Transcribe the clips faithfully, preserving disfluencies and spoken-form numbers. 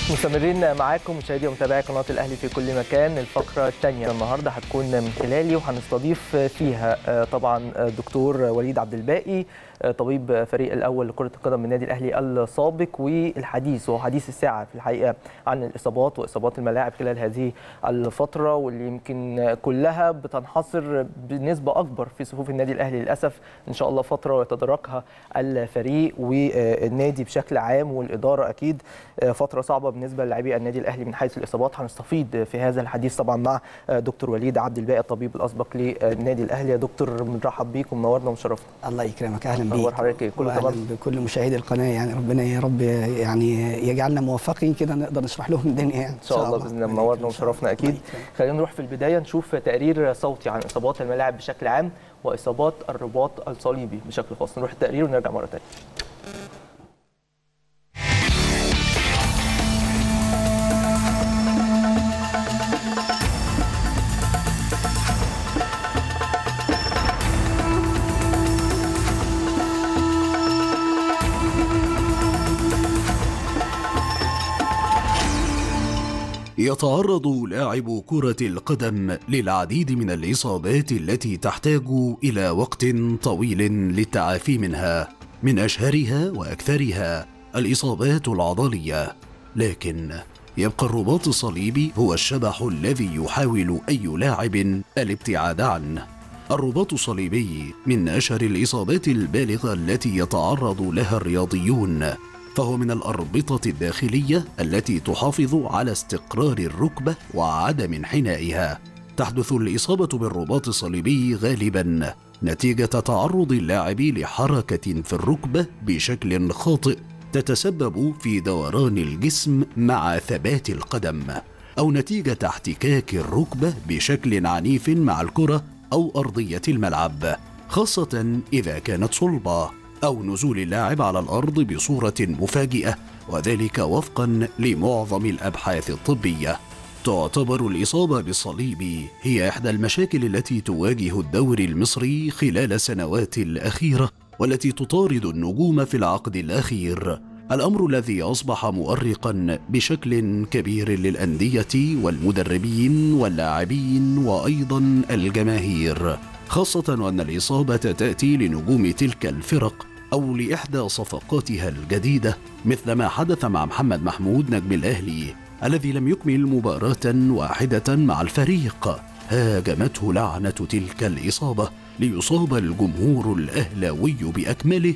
مستمرين معاكم مشاهدي ومتابعي قناه الاهلي في كل مكان. الفقره الثانيه النهارده هتكون من خلالي وهنستضيف فيها طبعا الدكتور وليد عبد الباقي طبيب فريق الاول لكره القدم من النادي الاهلي السابق، والحديث وهو حديث الساعه في الحقيقه عن الاصابات واصابات الملاعب خلال هذه الفتره، واللي يمكن كلها بتنحصر بنسبه اكبر في صفوف النادي الاهلي للاسف. ان شاء الله فتره يتداركها الفريق والنادي بشكل عام والاداره، اكيد فتره صعبه بالنسبه للاعبي النادي الاهلي من حيث الاصابات. هنستفيد في هذا الحديث طبعا مع دكتور وليد عبد الباقي الطبيب الاسبق للنادي الاهلي. يا دكتور بنرحب بيك ومنورنا ومشرفنا. الله يكرمك، اهلا بيك. اخبار حضرتك؟ كله تمام؟ بكل مشاهدي القناه، يعني ربنا يا رب يعني يجعلنا موفقين كده نقدر نشرح لهم الدنيا يعني ان شاء الله باذن الله. منورنا ومشرفنا اكيد. خلينا نروح في البدايه نشوف تقرير صوتي عن اصابات الملاعب بشكل عام واصابات الرباط الصليبي بشكل خاص. نروح التقرير ونرجع مره ثانيه. يتعرض لاعبو كرة القدم للعديد من الإصابات التي تحتاج إلى وقت طويل للتعافي منها، من أشهرها وأكثرها الإصابات العضلية، لكن يبقى الرباط الصليبي هو الشبح الذي يحاول أي لاعب الابتعاد عنه. الرباط الصليبي من أشهر الإصابات البالغة التي يتعرض لها الرياضيون، فهو من الأربطة الداخلية التي تحافظ على استقرار الركبة وعدم انحنائها. تحدث الإصابة بالرباط الصليبي غالباً نتيجة تعرض اللاعب لحركة في الركبة بشكل خاطئ تتسبب في دوران الجسم مع ثبات القدم، أو نتيجة احتكاك الركبة بشكل عنيف مع الكرة أو أرضية الملعب، خاصة إذا كانت صلبة، أو نزول اللاعب على الأرض بصورة مفاجئة، وذلك وفقا لمعظم الأبحاث الطبية. تعتبر الإصابة بالصليب هي إحدى المشاكل التي تواجه الدوري المصري خلال السنوات الأخيرة، والتي تطارد النجوم في العقد الأخير، الأمر الذي أصبح مؤرقا بشكل كبير للأندية والمدربين واللاعبين وأيضا الجماهير، خاصة وأن الإصابة تأتي لنجوم تلك الفرق أو لإحدى صفقاتها الجديدة، مثل ما حدث مع محمد محمود نجم الأهلي الذي لم يكمل مباراة واحدة مع الفريق، هاجمته لعنة تلك الإصابة ليصاب الجمهور الأهلاوي بأكمله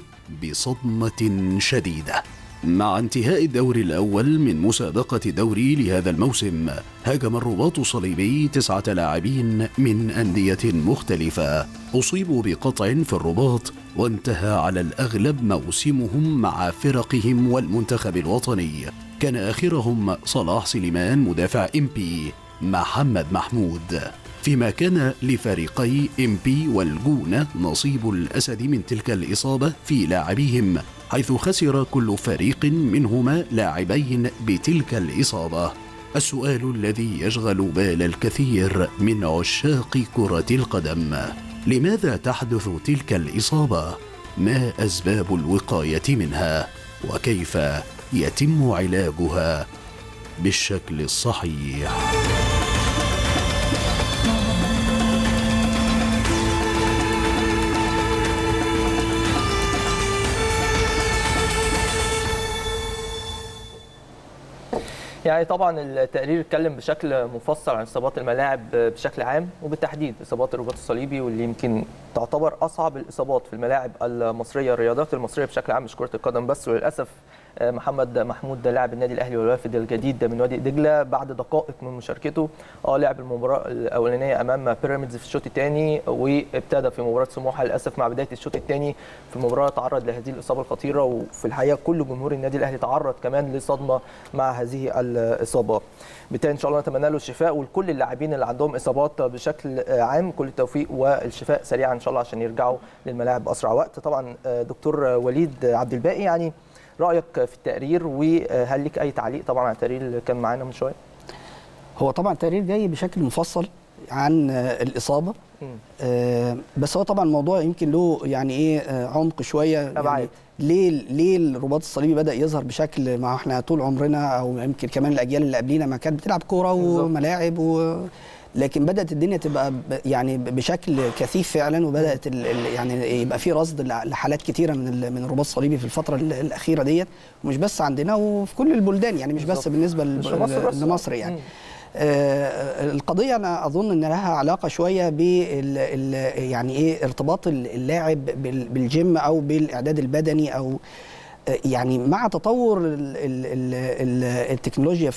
بصدمة شديدة. مع انتهاء الدور الأول من مسابقة الدوري لهذا الموسم، هاجم الرباط الصليبي تسعة لاعبين من أندية مختلفة أصيبوا بقطع في الرباط، وانتهى على الأغلب موسمهم مع فرقهم والمنتخب الوطني. كان آخرهم صلاح سليمان مدافع إم بي محمد محمود، فيما كان لفريقي إم بي والجونة نصيب الأسد من تلك الإصابة في لاعبيهم، حيث خسر كل فريق منهما لاعبين بتلك الإصابة. السؤال الذي يشغل بال الكثير من عشاق كرة القدم: لماذا تحدث تلك الإصابة؟ ما أسباب الوقاية منها؟ وكيف يتم علاجها بالشكل الصحيح؟ يعني طبعا التقرير اتكلم بشكل مفصل عن اصابات الملاعب بشكل عام، وبالتحديد اصابات الرباط الصليبي، واللي يمكن تعتبر اصعب الاصابات في الملاعب المصريه، الرياضات المصريه بشكل عام، مش كره القدم بس. وللاسف محمد محمود لاعب النادي الاهلي والوافد الجديد من وادي دجله بعد دقائق من مشاركته اه لعب المباراه الاولانيه امام بيراميدز في الشوط الثاني، وابتدى في مباراه سموحه. للاسف مع بدايه الشوط الثاني في المباراه تعرض لهذه الاصابه الخطيره، وفي الحقيقه كل جمهور النادي الاهلي تعرض كمان لصدمه مع هذه الاصابه. بالتالي ان شاء الله نتمنى له الشفاء، ولكل اللاعبين اللي عندهم اصابات بشكل عام كل التوفيق والشفاء سريعا ان شاء الله عشان يرجعوا للملاعب باسرع وقت. طبعا دكتور وليد عبد الباقي، يعني رايك في التقرير، وهل لك اي تعليق طبعا على التقرير اللي كان معانا من شويه؟ هو طبعا التقرير جاي بشكل مفصل عن الاصابه آه بس هو طبعا الموضوع يمكن له يعني ايه آه عمق شويه. يعني ليه ليه الرباط الصليبي بدا يظهر بشكل، ما احنا طول عمرنا او يمكن كمان الاجيال اللي قبلينا ما كانت بتلعب كوره وملاعب و لكن بدات الدنيا تبقى يعني بشكل كثيف فعلا، وبدات يعني يبقى في رصد لحالات كتيره من من الرباط الصليبي في الفتره الاخيره ديت، ومش بس عندنا وفي كل البلدان، يعني مش بس بالنسبه لمصر يعني. آه القضيه انا اظن ان لها علاقه شويه بال يعني ايه ارتباط اللاعب بالجيم او بالاعداد البدني، او يعني مع تطور ال ال ال التكنولوجيا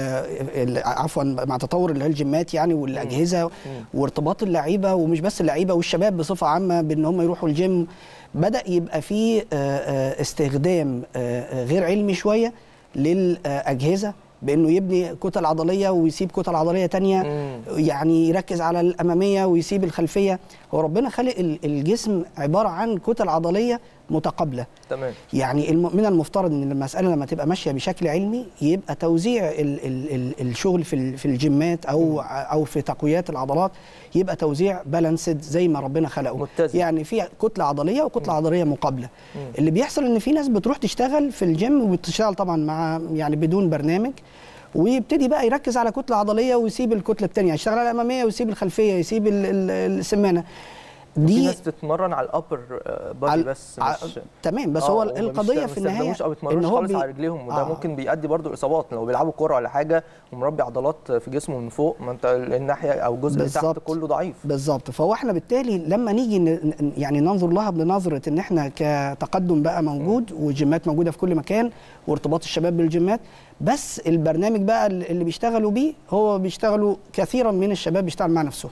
في عفوا مع تطور الجيمات يعني والاجهزه وارتباط اللعيبه، ومش بس اللعيبه والشباب بصفه عامه بان هم يروحوا الجيم، بدا يبقى في استخدام غير علمي شويه للاجهزه، بانه يبني كتل عضليه ويسيب كتل عضليه ثانيه، يعني يركز على الاماميه ويسيب الخلفيه. هو ربنا خلق الجسم عباره عن كتل عضليه متقابله. تمام. يعني من المفترض ان المساله لما تبقى ماشيه بشكل علمي يبقى توزيع ال ال ال الشغل في في الجيمات او م. او في تقويات العضلات يبقى توزيع بالانسد زي ما ربنا خلقه، متزن. يعني في كتله عضليه وكتله م. عضليه مقابله. م. اللي بيحصل ان في ناس بتروح تشتغل في الجيم وبتشتغل طبعا مع يعني بدون برنامج، ويبتدي بقى يركز على كتله عضليه ويسيب الكتله الثانيه، يشتغل على الاماميه ويسيب الخلفيه، يسيب السمانه. دي في ناس بتتمرن على الابر بادي بس مش تمام، بس هو القضيه في النهايه ان هو خالص على رجليهم، وده آه. ممكن بيؤدي برضو اصابات لو بيلعبوا كوره ولا حاجه ومربي عضلات في جسمه من فوق، ما انت الناحيه او الجزء اللي تحت كله ضعيف. بالظبط. فهو احنا بالتالي لما نيجي يعني ننظر لها بنظره ان احنا كتقدم بقى موجود والجيمات موجوده في كل مكان وارتباط الشباب بالجيمات، بس البرنامج بقى اللي بيشتغلوا بيه هو بيشتغلوا كثيرا من الشباب بيشتغل مع نفسه.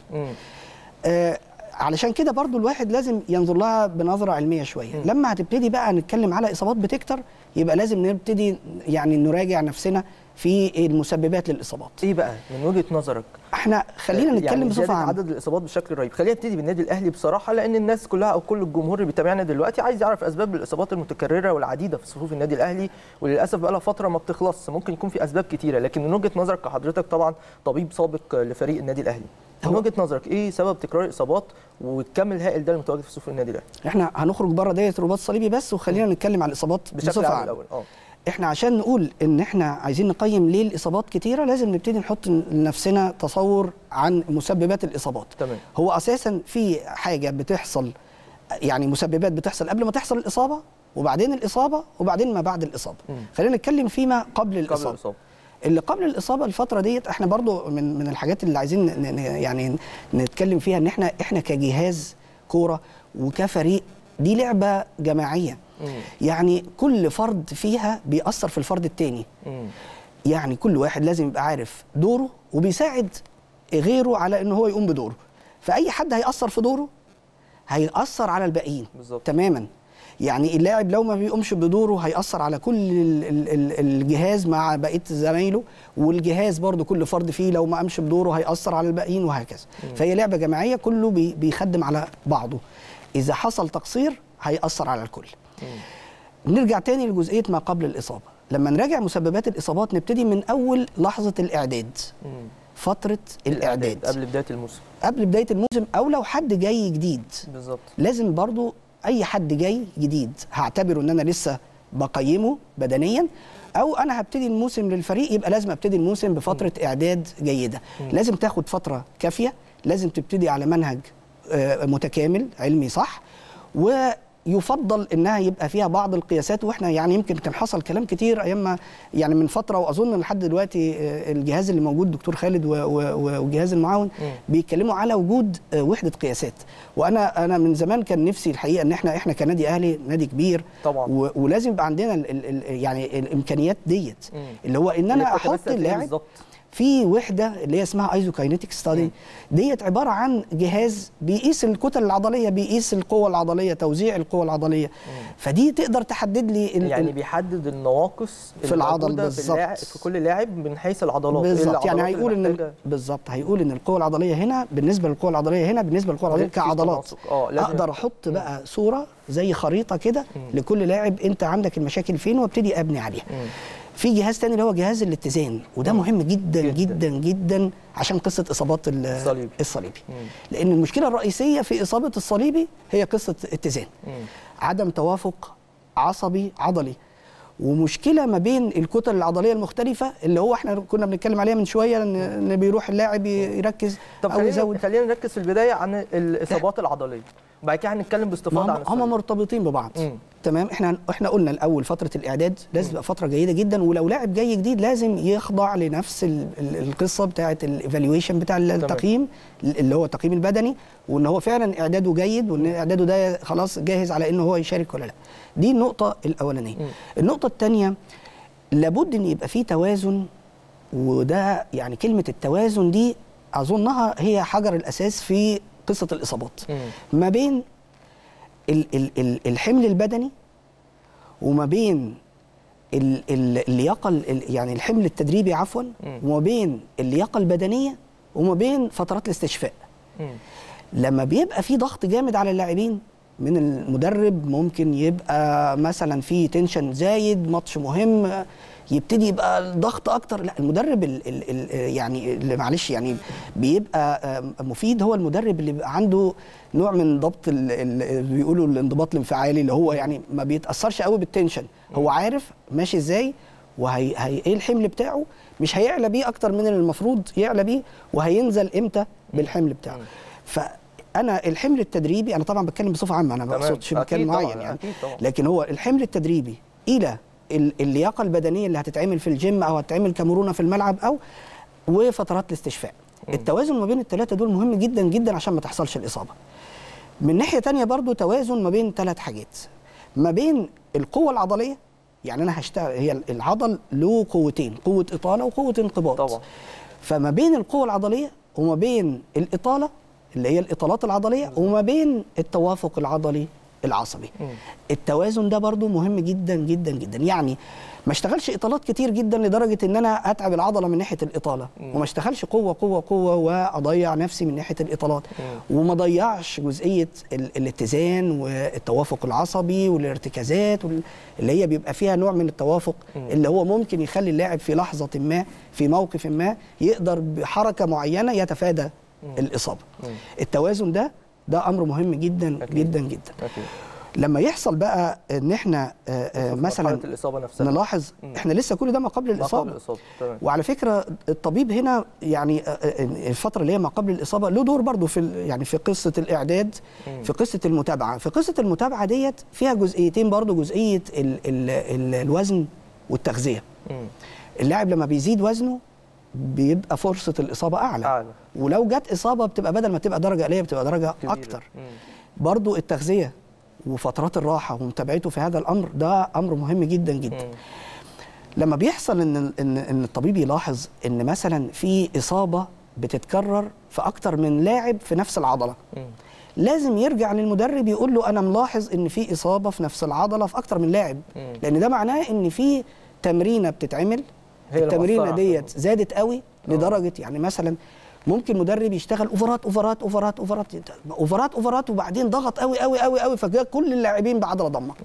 آه علشان كده برضو الواحد لازم ينظر لها بنظرة علمية شوية. م. لما هتبتدي بقى نتكلم على إصابات بتكتر يبقى لازم نبتدي يعني نراجع نفسنا في المسببات للإصابات. إيه بقى من وجهة نظرك؟ احنا خلينا نتكلم يعني بصفة عامة. عدد الإصابات بشكل رهيب. خلينا نبتدي بالنادي الأهلي بصراحة، لأن الناس كلها أو كل الجمهور اللي بيتابعنا دلوقتي عايز يعرف أسباب الإصابات المتكررة والعديدة في صفوف النادي الأهلي، وللأسف بقى لها فترة ما بتخلصش. ممكن يكون في أسباب كتيرة، لكن من وجهة نظرك كحضرتك طبعا طبيب سابق لفريق النادي الأهلي، من وجهة نظرك ايه سبب تكرار الاصابات والكم الهائل ده المتواجد في صفوف النادي الاهلي؟ احنا هنخرج بره دايره الرباط الصليبي بس، وخلينا نتكلم على الاصابات بصفه عامه الاول. اه احنا عشان نقول ان احنا عايزين نقيم ليه الاصابات كتيره لازم نبتدي نحط لنفسنا تصور عن مسببات الاصابات. تمام. هو اساسا في حاجه بتحصل، يعني مسببات بتحصل قبل ما تحصل الاصابه، وبعدين الاصابه، وبعدين ما بعد الاصابه. م. خلينا نتكلم فيما قبل الاصابه. قبل الإصابة. اللي قبل الاصابه الفتره ديت احنا برضو من من الحاجات اللي عايزين يعني نتكلم فيها ان احنا احنا كجهاز كوره وكفريق، دي لعبه جماعيه. مم. يعني كل فرد فيها بيأثر في الفرد الثاني. يعني كل واحد لازم يبقى عارف دوره وبيساعد غيره على ان هو يقوم بدوره، فاي حد هيأثر في دوره هيأثر على الباقيين. بالظبط. تماما. يعني اللاعب لو ما بيقومش بدوره هيأثر على كل الجهاز مع بقيه زمايله، والجهاز برضو كل فرد فيه لو ما قامش بدوره هيأثر على الباقيين وهكذا. م. فهي لعبه جماعيه كله بيخدم على بعضه، اذا حصل تقصير هيأثر على الكل. م. نرجع تاني لجزئيه ما قبل الاصابه. لما نراجع مسببات الاصابات نبتدي من اول لحظه الاعداد. م. فتره الاعداد قبل بدايه الموسم قبل بدايه الموسم او لو حد جاي جديد. بالظبط. لازم برضو اي حد جاي جديد هعتبره ان انا لسه بقيمه بدنيا، او انا هبتدي الموسم للفريق يبقى لازم ابتدي الموسم بفتره م. اعداد جيده. م. لازم تاخد فتره كافيه، لازم تبتدي على منهج متكامل علمي صح، ويفضل انها يبقى فيها بعض القياسات. واحنا يعني يمكن كان حصل كلام كتير ايام ما يعني من فتره، واظن لحد دلوقتي الجهاز اللي موجود دكتور خالد والجهاز المعاون م. بيتكلموا على وجود وحده قياسات. وانا انا من زمان كان نفسي الحقيقه ان احنا احنا كنادي اهلي نادي كبير طبعا، ولازم يبقى عندنا ال ال يعني الامكانيات ديت، م. اللي هو ان انا احط اللاعب في وحده اللي هي اسمها ايزوكاينيتيك ستادي. ديت عباره عن جهاز بيقيس الكتل العضليه، بيقيس القوه العضليه، توزيع القوه العضليه. مم. فدي تقدر تحدد لي يعني بيحدد النواقص في العضل بالظبط في, في كل لاعب من حيث العضلات بالظبط. يعني هيقول ان بالظبط هيقول ان القوه العضليه هنا بالنسبه للقوه العضليه هنا بالنسبه للقوه العضليه كعضلات. اه اقدر احط بقى صوره زي خريطه كده لكل لاعب انت عندك المشاكل فين وابتدي ابني عليها. مم. في جهاز تاني اللي هو جهاز الاتزان، وده مهم جدا جدا جدا, جداً عشان قصه اصابات الصليبي, الصليبي. لان المشكله الرئيسيه في اصابه الصليبي هي قصه اتزان، مم. عدم توافق عصبي عضلي، ومشكله ما بين الكتل العضليه المختلفه اللي هو احنا كنا بنتكلم عليها من شويه، ان, إن بيروح اللاعب يركز طب او يزود. خلينا نركز في البدايه عن الاصابات العضليه، وبعد كده هنتكلم باستفاضه عن الصليبي. هم مرتبطين ببعض. مم. تمام. احنا احنا قلنا الاول فتره الاعداد لازم تبقى فتره جيده جدا، ولو لاعب جاي جديد لازم يخضع لنفس القصه بتاعه الايفالويشن بتاع التقييم اللي هو التقييم البدني، وان هو فعلا اعداده جيد، وان اعداده ده خلاص جاهز على انه هو يشارك ولا لا. دي النقطه الاولانيه. النقطه الثانيه لابد ان يبقى في توازن، وده يعني كلمه التوازن دي اظنها هي حجر الاساس في قصه الاصابات، م. ما بين ال ال ال الحمل البدني وما بين ال ال اللياقه يعني الحمل التدريبي عفوا، وما بين اللياقه البدنيه وما بين فترات الاستشفاء. م. لما بيبقى في ضغط جامد على اللاعبين من المدرب، ممكن يبقى مثلا في تنشن زايد، ماتش مهم، يبتدي يبقى الضغط اكتر. لا، المدرب ال ال ال يعني اللي معلش يعني بيبقى مفيد هو المدرب اللي بيبقى عنده نوع من ضبط اللي بيقولوا الانضباط الانفعالي، اللي هو يعني ما بيتاثرش قوي بالتنشن، هو عارف ماشي ازاي، وهي هي ايه الحمل بتاعه، مش هيعلى بيه اكتر من المفروض يعلى بيه، وهينزل امتى بالحمل بتاعه. فانا الحمل التدريبي، انا طبعا بتكلم بصفه عامه، انا ما بقصدش مكان معين يعني، لكن هو الحمل التدريبي الى اللياقه البدنيه اللي هتتعمل في الجيم او هتتعمل كمرونه في الملعب او وفترات الاستشفاء. م. التوازن ما بين الثلاثه دول مهم جدا جدا عشان ما تحصلش الاصابه. من ناحيه ثانيه برضو توازن ما بين ثلاث حاجات، ما بين القوه العضليه، يعني انا هشتغل، هي العضل له قوتين، قوه اطاله وقوه انقباض طبعا. فما بين القوه العضليه وما بين الاطاله اللي هي الاطالات العضليه، وما بين التوافق العضلي العصبي. م. التوازن ده برضو مهم جدا جدا جدا، يعني ما اشتغلش اطالات كتير جدا لدرجه ان انا اتعب العضله من ناحيه الاطاله، م. وما اشتغلش قوه قوه قوه واضيع نفسي من ناحيه الاطالات، م. وما ضيعش جزئيه ال الاتزان والتوافق العصبي والارتكازات اللي هي بيبقى فيها نوع من التوافق، م. اللي هو ممكن يخلي اللاعب في لحظه ما في موقف ما يقدر بحركه معينه يتفادى م. الاصابه. م. التوازن ده ده امر مهم جدا أكيد. جدا جدا أكيد. لما يحصل بقى ان احنا آآ آآ مثلا الإصابة نفسها نلاحظ، م. احنا لسه كل ده ما قبل الاصابه, ما قبل الإصابة. وعلى فكره الطبيب هنا يعني الفتره اللي هي ما قبل الاصابه له دور برضه في يعني في قصه الاعداد، م. في قصه المتابعه. في قصه المتابعه ديت فيها جزئيتين برضه، جزئيه ال ال ال الوزن والتغذيه. م. اللاعب لما بيزيد وزنه بيبقى فرصه الاصابه اعلى, أعلى. ولو جت اصابه بتبقى بدل ما تبقى درجه قليله بتبقى درجه كبيرة. اكتر. برضو التغذيه وفترات الراحه ومتابعته في هذا الامر ده امر مهم جدا جدا. مم. لما بيحصل ان ان ان الطبيب يلاحظ ان مثلا في اصابه بتتكرر في اكتر من لاعب في نفس العضله، مم. لازم يرجع للمدرب يقول له انا ملاحظ ان في اصابه في نفس العضله في اكتر من لاعب، مم. لان ده معناه ان في تمرينه بتتعمل، التمرينه ديت زادت قوي لدرجه يعني مثلا ممكن مدرب يشتغل اوفرات اوفرات اوفرات اوفرات اوفرات اوفرات وبعدين ضغط قوي قوي قوي قوي فجاه كل اللاعبين بعضله ضمه،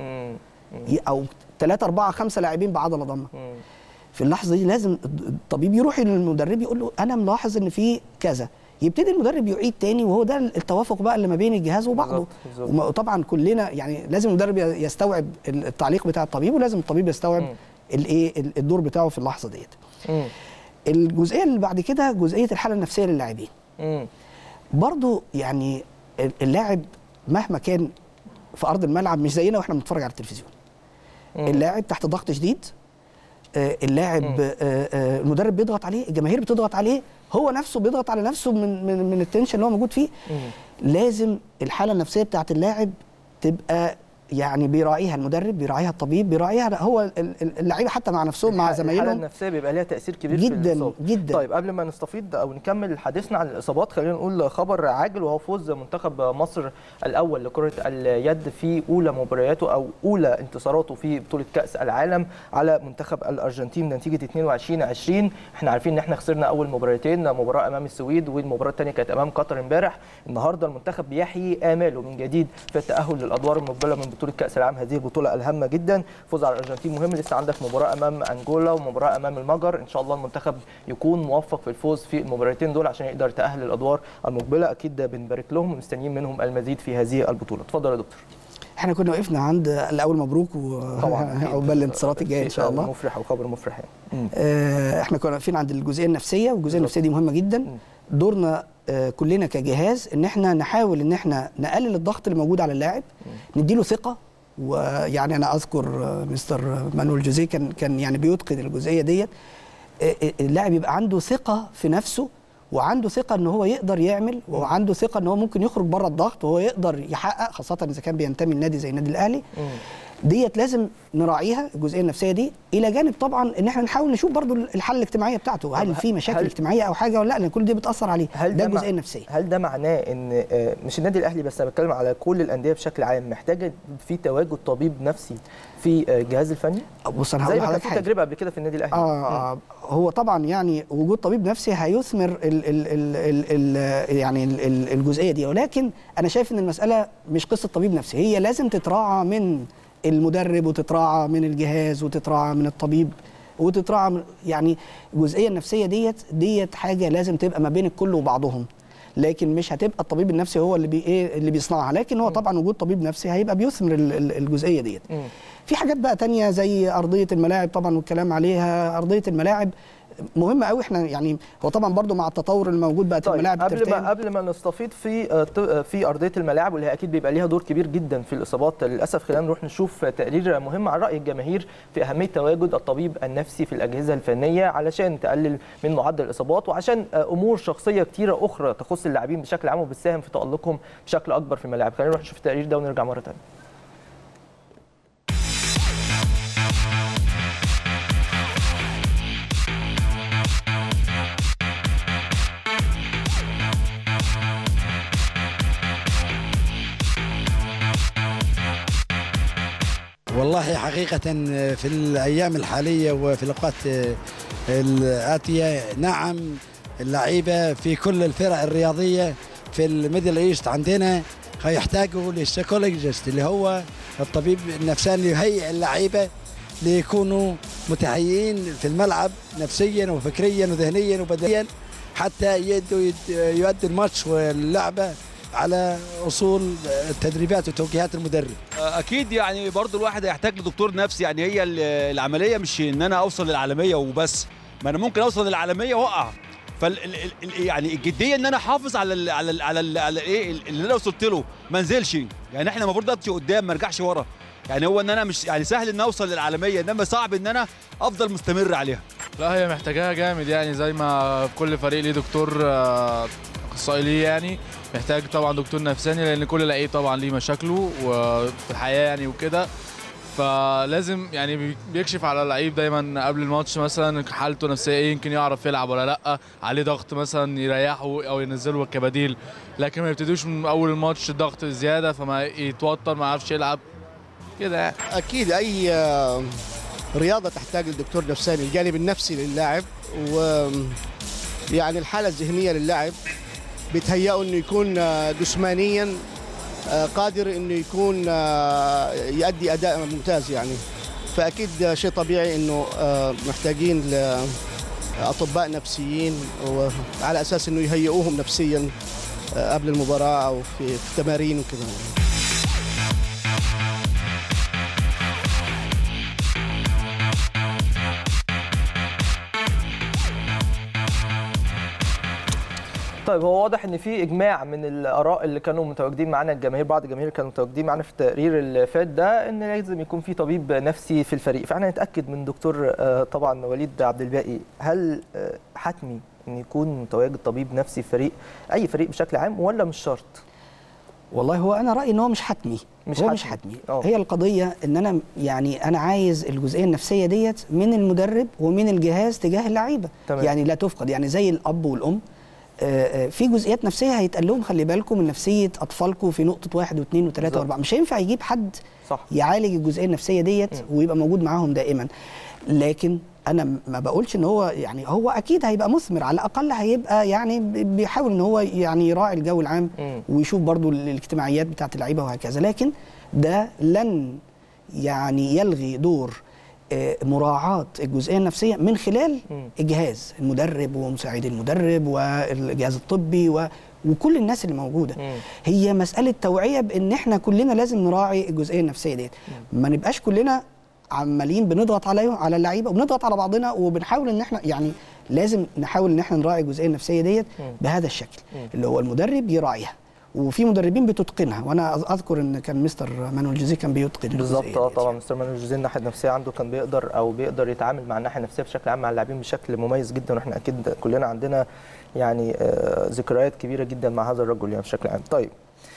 او ثلاثة أربعة خمسة لاعبين بعضله ضمه. في اللحظه دي لازم الطبيب يروح للمدرب يقول له انا ملاحظ ان في كذا، يبتدي المدرب يعيد تاني، وهو ده التوافق بقى اللي ما بين الجهاز وبعضه. وطبعا كلنا يعني لازم المدرب يستوعب التعليق بتاع الطبيب، ولازم الطبيب يستوعب الايه الدور بتاعه في اللحظه ديت. الجزئيه اللي بعد كده جزئيه الحاله النفسيه للاعبين. برضو يعني اللاعب مهما كان في ارض الملعب مش زينا واحنا بنتفرج على التلفزيون. مم. اللاعب تحت ضغط شديد، اللاعب المدرب بيضغط عليه، الجماهير بتضغط عليه، هو نفسه بيضغط على نفسه من من, من التنشن اللي هو موجود فيه. مم. لازم الحاله النفسيه بتاعت اللاعب تبقى يعني بيراعيها المدرب، بيراعيها الطبيب، بيراعيها هو اللعيبه حتى مع نفسهم مع زمايلهم. الحاله النفسيه بيبقى ليها تاثير كبير جدا في الإصابة. جدا. طيب قبل ما نستفيض او نكمل حديثنا عن الاصابات، خلينا نقول خبر عاجل، وهو فوز منتخب مصر الاول لكره اليد في اولى مبارياته او اولى انتصاراته في بطوله كاس العالم على منتخب الارجنتين بنتيجه اثنين وعشرين عشرين. احنا عارفين ان احنا خسرنا اول مباراتين، مباراه امام السويد والمباراه الثانيه كانت امام قطر امبارح. النهارده المنتخب بيحيي اماله من جديد في التاهل للادوار المقبله من بطوله كاس العالم، هذه البطوله الهامه جدا. فوز على الارجنتين مهم، لسه عندك مباراه امام انجولا ومباراه امام المجر، ان شاء الله المنتخب يكون موفق في الفوز في المباراتين دول عشان يقدر يتاهل للادوار المقبله. اكيد بنبارك لهم ومستنيين منهم المزيد في هذه البطوله. اتفضل يا دكتور. احنا كنا وقفنا عند الاول مبروك وعقبال الانتصارات الجايه ان شاء الله. مفرح وخبر مفرح يعني. اه احنا كنا واقفين عند الجزئيه النفسيه، والجزئيه النفسيه دي مهمه جدا. دورنا اه كلنا كجهاز ان احنا نحاول ان احنا نقلل الضغط اللي موجود على اللاعب، نديله ثقه. ويعني انا اذكر مستر مانويل جوزيه كان كان يعني بيتقن الجزئيه ديت. اللاعب يبقى عنده ثقه في نفسه، وعنده ثقه ان هو يقدر يعمل، وعنده ثقه ان هو ممكن يخرج بره الضغط وهو يقدر يحقق، خاصه اذا كان بينتمي لنادي زي النادي الاهلي. ديت لازم نراعيها الجزئيه النفسيه دي، الى جانب طبعا ان احنا نحاول نشوف برضو الحل الاجتماعيه بتاعته، هل في مشاكل اجتماعيه او حاجه ولا لا، لان كل دي بتاثر عليه. ده الجزئيه النفسيه. هل ده معناه ان مش النادي الاهلي بس، انا بتكلم على كل الانديه بشكل عام، محتاجه في تواجد طبيب نفسي في الجهاز الفني؟ بص انا هقول لحضرتك زي ما كان في تجربه قبل كده في النادي الاهلي. اه م. هو طبعا يعني وجود طبيب نفسي هيثمر ال ال ال ال ال يعني ال ال الجزئيه دي، ولكن انا شايف ان المساله مش قصه طبيب نفسي، هي لازم تتراعى من المدرب وتتراعى من الجهاز وتتراعى من الطبيب وتتراعى من يعني الجزئيه النفسيه ديت ديت حاجه لازم تبقى ما بين الكل وبعضهم، لكن مش هتبقى الطبيب النفسي هو اللي بي ايه اللي بيصنعها، لكن هو طبعا وجود طبيب نفسي هيبقى بيثمر الجزئيه ديت. في حاجات بقى تانية زي ارضيه الملاعب طبعا والكلام عليها. ارضيه الملاعب مهمه قوي، احنا يعني هو طبعا برضو مع التطور الموجود بقت طيب الملاعب قبل ما قبل ما نستفيض في في ارضيه الملاعب واللي اكيد بيبقى ليها دور كبير جدا في الاصابات للاسف، خلينا نروح نشوف تقرير مهم عن راي الجماهير في اهميه تواجد الطبيب النفسي في الاجهزه الفنيه علشان تقلل من معدل الاصابات، وعشان امور شخصيه كتيره اخرى تخص اللاعبين بشكل عام وبتساهم في تالقهم بشكل اكبر في الملاعب. خلينا نروح نشوف التقرير ده ونرجع مره ثانيه. والله حقيقة في الأيام الحالية وفي الأوقات الآتية نعم اللعيبة في كل الفرق الرياضية في الميدل ايست عندنا هيحتاجوا للسايكولوجيست اللي هو الطبيب النفساني يهيئ اللعيبة ليكونوا متهيئين في الملعب نفسيا وفكريا وذهنيا وبدنيا حتى يدوا يؤدوا الماتش واللعبة على اصول التدريبات وتوجيهات المدرب. اكيد يعني برضو الواحد هيحتاج لدكتور نفسي، يعني هي العمليه مش ان انا اوصل للعالميه وبس، ما انا ممكن اوصل للعالميه واقع. فال يعني الجديه ان انا احافظ على ال على ال على ال على ايه اللي انا وصلت له ما انزلش، يعني احنا المفروض امشي قدام ما ارجعش ورا. يعني هو ان انا مش يعني سهل ان اوصل للعالميه، انما صعب ان انا افضل مستمر عليها. لا هي محتاجاها جامد، يعني زي ما في كل فريق ليه دكتور اخصائي ليه، يعني محتاج طبعا دكتور نفساني لان كل لعيب طبعا ليه مشاكله وفي الحياه يعني وكده، فلازم يعني بيكشف على اللعيب دايما قبل الماتش مثلا حالته نفسيه ايه، يمكن يعرف يلعب ولا لا، عليه ضغط مثلا يريحه او ينزله كبديل، لكن ما يبتدوش من اول الماتش ضغط زياده فما يتوتر ما يعرفش يلعب كده يعني. اكيد اي رياضه تحتاج لدكتور نفساني، الجانب النفسي للاعب ويعني الحاله الذهنيه للاعب بيتهيأوا انه يكون جسمانيا قادر انه يكون يؤدي اداء ممتاز يعني، فاكيد شيء طبيعي انه محتاجين لاطباء نفسيين وعلى اساس انه يهيئوهم نفسيا قبل المباراه او في التمارين وكذا. طيب هو واضح ان في اجماع من الاراء اللي كانوا متواجدين معانا الجماهير، بعض الجماهير كانوا متواجدين معانا في التقرير اللي فات ده، ان لازم يكون في طبيب نفسي في الفريق. فاحنا نتاكد من دكتور طبعا وليد عبد الباقي، هل حتمي ان يكون متواجد طبيب نفسي في فريق اي فريق بشكل عام ولا مش شرط؟ والله هو انا رايي ان هو مش حتمي، مش هو حتمي. مش حتمي أوه. هي القضيه ان انا يعني انا عايز الجزئيه النفسيه ديت من المدرب ومن الجهاز تجاه اللعيبه، يعني لا تفقد، يعني زي الاب والام في جزئيات نفسيه هيتقال لهم خلي بالكم من نفسيه اطفالكم في نقطه واحد واثنين وثلاثه واربعه، مش هينفع يجيب حد صح يعالج الجزئيه النفسيه ديت ويبقى موجود معاهم دائما، لكن انا ما بقولش ان هو يعني هو اكيد هيبقى مثمر، على الاقل هيبقى يعني بيحاول ان هو يعني يراعي الجو العام ويشوف برضو الاجتماعيات بتاعه اللعيبه وهكذا، لكن ده لن يعني يلغي دور مراعاة الجزئية النفسية من خلال الجهاز، المدرب ومساعدي المدرب والجهاز الطبي و وكل الناس اللي موجوده. مم. هي مساله توعيه بان احنا كلنا لازم نراعي الجزئيه النفسيه ديت، ما نبقاش كلنا عمالين بنضغط عليهم على اللعيبه وبنضغط على بعضنا وبنحاول ان احنا يعني لازم نحاول ان احنا نراعي الجزئيه النفسيه ديت بهذا الشكل. مم. اللي هو المدرب يراعيها، وفي مدربين بتتقنها، وانا اذكر ان كان مستر مانويل جوزيه كان بيتقن بالظبط. اه طبعا مستر مانويل جوزيه الناحيه النفسيه عنده كان بيقدر او بيقدر يتعامل مع الناحيه النفسيه بشكل عام مع اللاعبين بشكل مميز جدا، واحنا اكيد كلنا عندنا يعني آه ذكريات كبيره جدا مع هذا الرجل يعني بشكل عام. طيب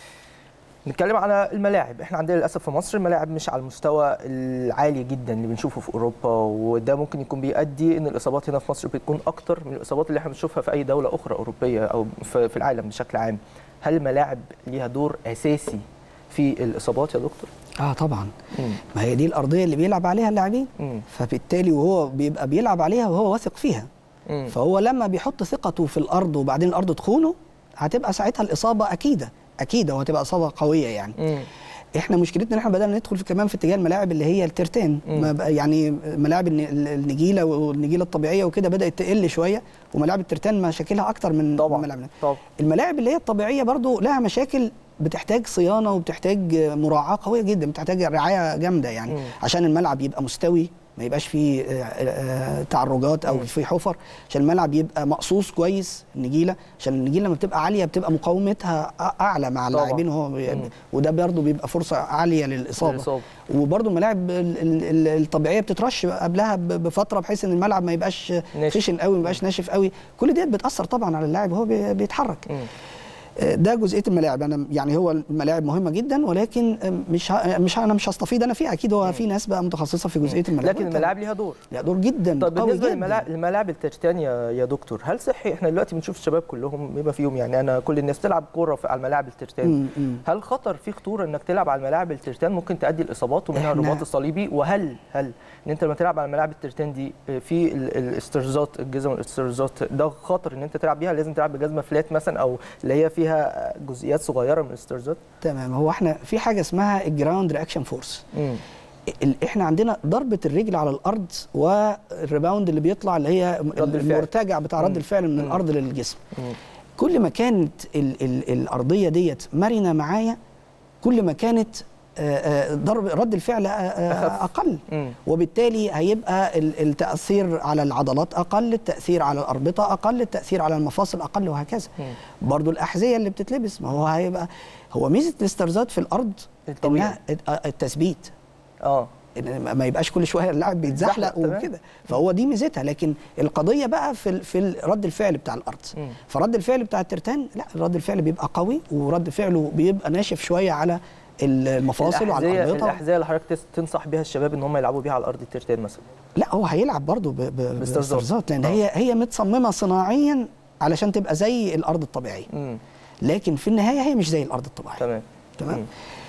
نتكلم على الملاعب. احنا عندنا للاسف في مصر الملاعب مش على المستوى العالي جدا اللي بنشوفه في اوروبا، وده ممكن يكون بيؤدي ان الاصابات هنا في مصر بتكون اكتر من الاصابات اللي احنا بنشوفها في اي دوله اخرى اوروبيه او في العالم بشكل عام. هل الملاعب ليها دور اساسي في الاصابات يا دكتور؟ اه طبعا. مم. ما هي دي الارضيه اللي بيلعب عليها اللاعبين، فبالتالي وهو بيبقى بيلعب عليها وهو واثق فيها. مم. فهو لما بيحط ثقته في الارض وبعدين الارض تخونه هتبقى ساعتها الاصابه اكيده اكيده وهتبقى اصابه قويه يعني. مم. احنا مشكلتنا ان احنا بدانا ندخل في كمان في اتجاه الملاعب اللي هي الترتان، يعني ملاعب النجيله والنجيله الطبيعيه وكده بدات تقل شويه، وملاعب الترتان مشاكلها اكتر من طبعا ملاعب طبعا. الملاعب اللي هي الطبيعيه برضو لها مشاكل، بتحتاج صيانه وبتحتاج مراعاه قويه جدا، بتحتاج رعايه جامده يعني. مم. عشان الملعب يبقى مستوي، ما يبقاش فيه تعرجات او فيه حفر، عشان الملعب يبقى مقصوص كويس النجيله، عشان النجيله لما بتبقى عاليه بتبقى مقاومتها اعلى مع اللاعبين، وهو وده برضه بيبقى فرصه عاليه للاصابه. للإصابة. وبرضه الملاعب الطبيعيه بتترش قبلها بفتره بحيث ان الملعب ما يبقاش خشن قوي، ما يبقاش ناشف قوي، كل ديت بتاثر طبعا على اللاعب وهو بيتحرك. مم. ده جزئيه الملاعب. انا يعني هو الملاعب مهمه جدا، ولكن مش ه... مش ه... انا مش هستفيد انا فيها، اكيد هو في ناس بقى متخصصه في جزئيه الملاعب، لكن الملاعب ليها دور ليها دور جدا. طب بالنسبه للملاعب الملاعب الترتان يا... يا دكتور، هل صحي؟ احنا دلوقتي بنشوف الشباب كلهم بما فيهم يعني انا كل الناس بتلعب كوره على الملاعب الترتان. مم. هل خطر في خطوره انك تلعب على الملاعب الترتان ممكن تؤدي الاصابات ومنها الرباط الصليبي؟ وهل هل ان انت لما تلعب على الملاعب الترتان دي في الاسترزات الجزم الاسترزات ده خطر ان انت تلعب بيها؟ لازم تلعب بجزمه فلات مثلا او اللي هي فيها جزئيات صغيره من الاسترزات؟ تمام. هو احنا في حاجه اسمها الجراوند رياكشن فورس. احنا عندنا ضربه الرجل على الارض والريباوند اللي بيطلع اللي هي المرتجع بتاع رد الفعل من مم. الارض للجسم. مم. كل ما كانت ال ال الارضيه ديت مرنه معايا كل ما كانت ضرب رد الفعل اقل. مم. وبالتالي هيبقى التاثير على العضلات اقل، التاثير على الاربطه اقل، التاثير على المفاصل اقل، وهكذا. مم. برضو الاحذيه اللي بتتلبس، ما هو هيبقى هو ميزه الاسترزات في الارض انها التثبيت، اه ما يبقاش كل شويه اللاعب بيتزحلق وكده، فهو دي ميزتها. لكن القضيه بقى في في رد الفعل بتاع الارض. مم. فرد الفعل بتاع الترتان لا، رد الفعل بيبقى قوي ورد فعله بيبقى ناشف شويه على المفاصل وعلى الاربطه. الاحذيه اللي حضرتك تنصح بيها الشباب ان هم يلعبوا بيها على الارض الترتان مثلا؟ لا، هو هيلعب برضه باسترزات، لان هي هي متصممه صناعيا علشان تبقى زي الارض الطبيعيه. مم. لكن في النهايه هي مش زي الارض الطبيعيه. تمام تمام.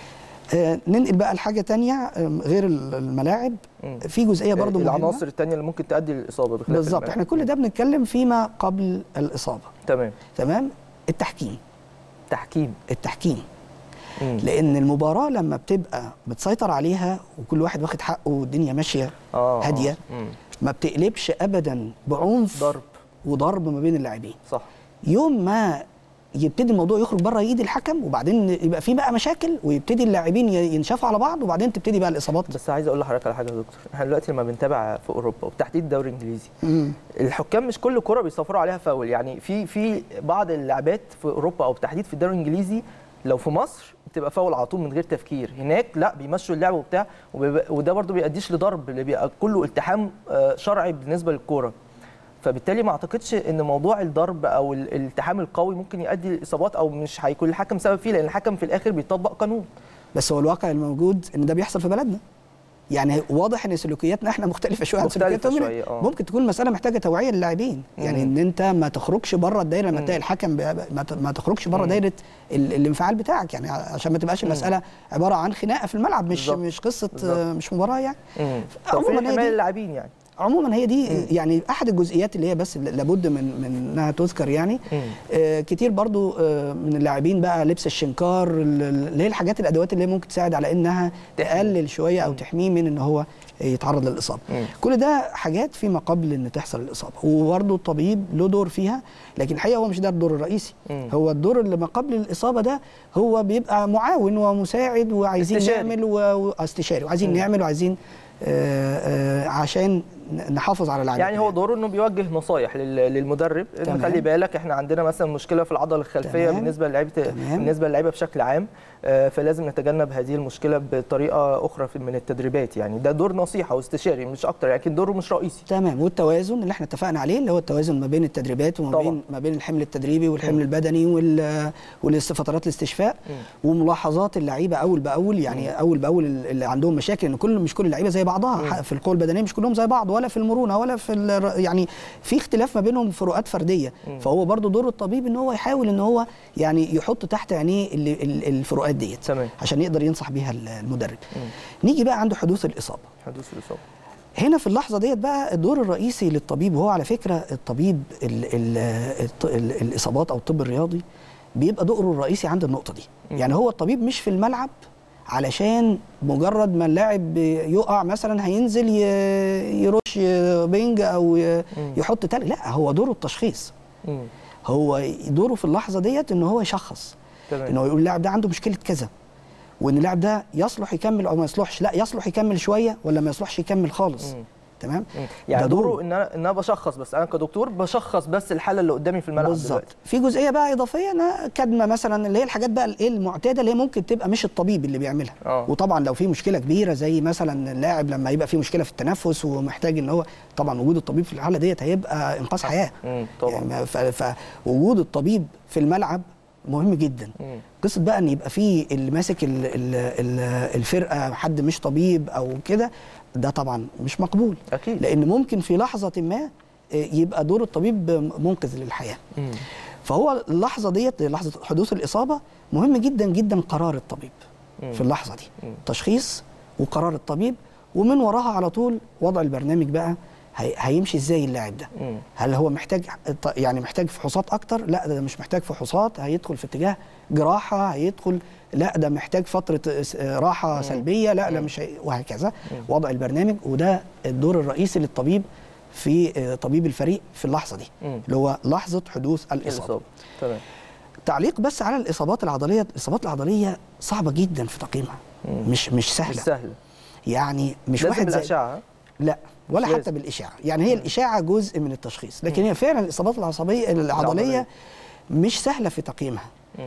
آه ننقل بقى لحاجه ثانيه غير الملاعب. مم. في جزئيه برضه مهمه، العناصر الثانيه اللي ممكن تؤدي للاصابه بخلاف بالظبط. احنا كل ده بنتكلم فيما قبل الاصابه. تمام تمام. التحكيم تحكيم التحكيم مم. لان المباراه لما بتبقى متسيطر عليها وكل واحد واخد حقه والدنيا ماشيه آه هاديه، آه. ما بتقلبش ابدا بعنف ضرب وضرب ما بين اللاعبين. صح. يوم ما يبتدي الموضوع يخرج بره ايد الحكم وبعدين يبقى في بقى مشاكل ويبتدي اللاعبين ينشفوا على بعض وبعدين تبتدي بقى الاصابات. بس عايز اقول لحضرتك على حاجه يا دكتور، احنا دلوقتي لما بنتابع في اوروبا وبالتحديد الدوري الانجليزي، مم. الحكام مش كل كره بيصفروا عليها فاول، يعني في في بعض اللعبات في اوروبا او بالتحديد في الدوري الانجليزي لو في مصر بتبقى فاول على طول من غير تفكير، هناك لا بيمشوا اللعب وبتاع، وده برده بيؤديش لضرب اللي بيبقى كله التحام شرعي بالنسبه للكوره. فبالتالي ما اعتقدش ان موضوع الضرب او الالتحام القوي ممكن يؤدي لاصابات او مش هيكون الحكم سبب فيه، لان الحكم في الاخر بيطبق قانون. بس هو الواقع الموجود ان ده بيحصل في بلدنا. يعني واضح ان سلوكياتنا احنا مختلفه شويه عن سلوكياتهم. ممكن تكون مساله محتاجه توعيه للاعبين، يعني ان انت ما تخرجش بره الدايره لما تلاقي الحكم ما تخرجش بره دايره الانفعال بتاعك، يعني عشان ما تبقاش المساله عباره عن خناقه في الملعب، مش بالزبط. مش قصه بالزبط. مش مباراه يعني. طب فين حمايه اللاعبين يعني؟ عموما هي دي م. يعني احد الجزئيات اللي هي بس لابد من من انها تذكر يعني. آه كتير برضو آه من اللاعبين بقى لبس الشنكار اللي هي الحاجات الادوات اللي هي ممكن تساعد على انها تقلل شويه او تحميه من ان هو يتعرض للاصابه. م. كل ده حاجات فيما قبل ان تحصل الاصابه، وبرضه الطبيب له دور فيها، لكن الحقيقه هو مش ده الدور الرئيسي. م. هو الدور اللي ما قبل الاصابه ده هو بيبقى معاون ومساعد وعايزين استشاري. نعمل واستشاري وعايزين م. نعمل وعايزين آآ آآ عشان نحافظ على اللاعب. يعني هو دوره انه بيوجه نصايح للمدرب ان خلي بالك احنا عندنا مثلا مشكله في العضله الخلفيه تمام. بالنسبه للعيبه بالنسبه للعيبه بشكل عام، فلازم نتجنب هذه المشكله بطريقه اخرى من التدريبات. يعني ده دور نصيحه واستشاري مش اكتر، لكن دوره مش رئيسي. تمام. والتوازن اللي احنا اتفقنا عليه اللي هو التوازن ما بين التدريبات وما طبعا. بين ما بين الحمل التدريبي والحمل م. البدني والفترات الاستشفاء م. وملاحظات اللعيبه اول باول، يعني م. اول باول اللي عندهم مشاكل، ان كل مش كل اللعيبه زي بعضها م. في القوه البدنيه مش كلهم زي بعض، ولا في المرونه ولا في يعني في اختلاف ما بينهم فروقات فرديه. م. فهو برضو دور الطبيب ان هو يحاول ان هو يعني يحط تحت عينيه الفروقات ديت عشان يقدر ينصح بيها المدرب. م. نيجي بقى عند حدوث الاصابه. حدوث الاصابه هنا في اللحظه ديت بقى الدور الرئيسي للطبيب، وهو على فكره الطبيب ال ال ال الاصابات او الطب الرياضي بيبقى دوره الرئيسي عند النقطه دي. م. يعني هو الطبيب مش في الملعب علشان مجرد ما اللاعب يقع مثلا هينزل يرش بينج او يحط تل، لا هو دوره التشخيص. م. هو دوره في اللحظه ديت ان هو يشخص، ان هو يقول اللاعب ده عنده مشكله كذا، وان اللاعب ده يصلح يكمل او ما يصلحش، لا يصلح يكمل شويه ولا ما يصلحش يكمل خالص. م. تمام. يعني دوره, دوره ان انا ان انا بشخص، بس انا كدكتور بشخص بس الحاله اللي قدامي في الملعب بالظبط. في جزئيه بقى اضافيه، انا كدمه مثلا اللي هي الحاجات بقى الايه المعتاده اللي هي ممكن تبقى مش الطبيب اللي بيعملها. أوه. وطبعا لو في مشكله كبيره زي مثلا اللاعب لما يبقى في مشكله في التنفس ومحتاج ان هو طبعا وجود الطبيب في الحاله ديت هيبقى انقاذ حياه. امم طبعا. يعني فوجود الطبيب في الملعب مهم جدا. مم. قصه بقى ان يبقى في اللي ماسك الفرقه حد مش طبيب او كده، ده طبعا مش مقبول. اكيد. لان ممكن في لحظه ما يبقى دور الطبيب منقذ للحياه. مم. فهو اللحظه ديت لحظه حدوث الاصابه مهم جدا جدا قرار الطبيب. مم. في اللحظه دي مم. تشخيص وقرار الطبيب، ومن وراها على طول وضع البرنامج بقى هيمشي ازاي اللاعب ده. مم. هل هو محتاج يعني محتاج فحوصات اكتر؟ لا ده مش محتاج فحوصات، هيدخل في اتجاه جراحه، هيدخل لا ده محتاج فتره راحه مم. سلبيه، لا لا مش هي... وهكذا. مم. وضع البرنامج، وده الدور الرئيسي للطبيب في طبيب الفريق في اللحظه دي. مم. اللي هو لحظه حدوث الاصابه. تمام. تعليق بس على الاصابات العضليه، الاصابات العضليه صعبه جدا في تقييمها. مم. مش مش سهله. مش سهله. يعني مش واحد زي الاشعه لا ولا حتى بالاشعه، يعني هي الاشعه جزء من التشخيص، لكن هي فعلا الاصابات العصبيه العضليه مش سهله في تقييمها.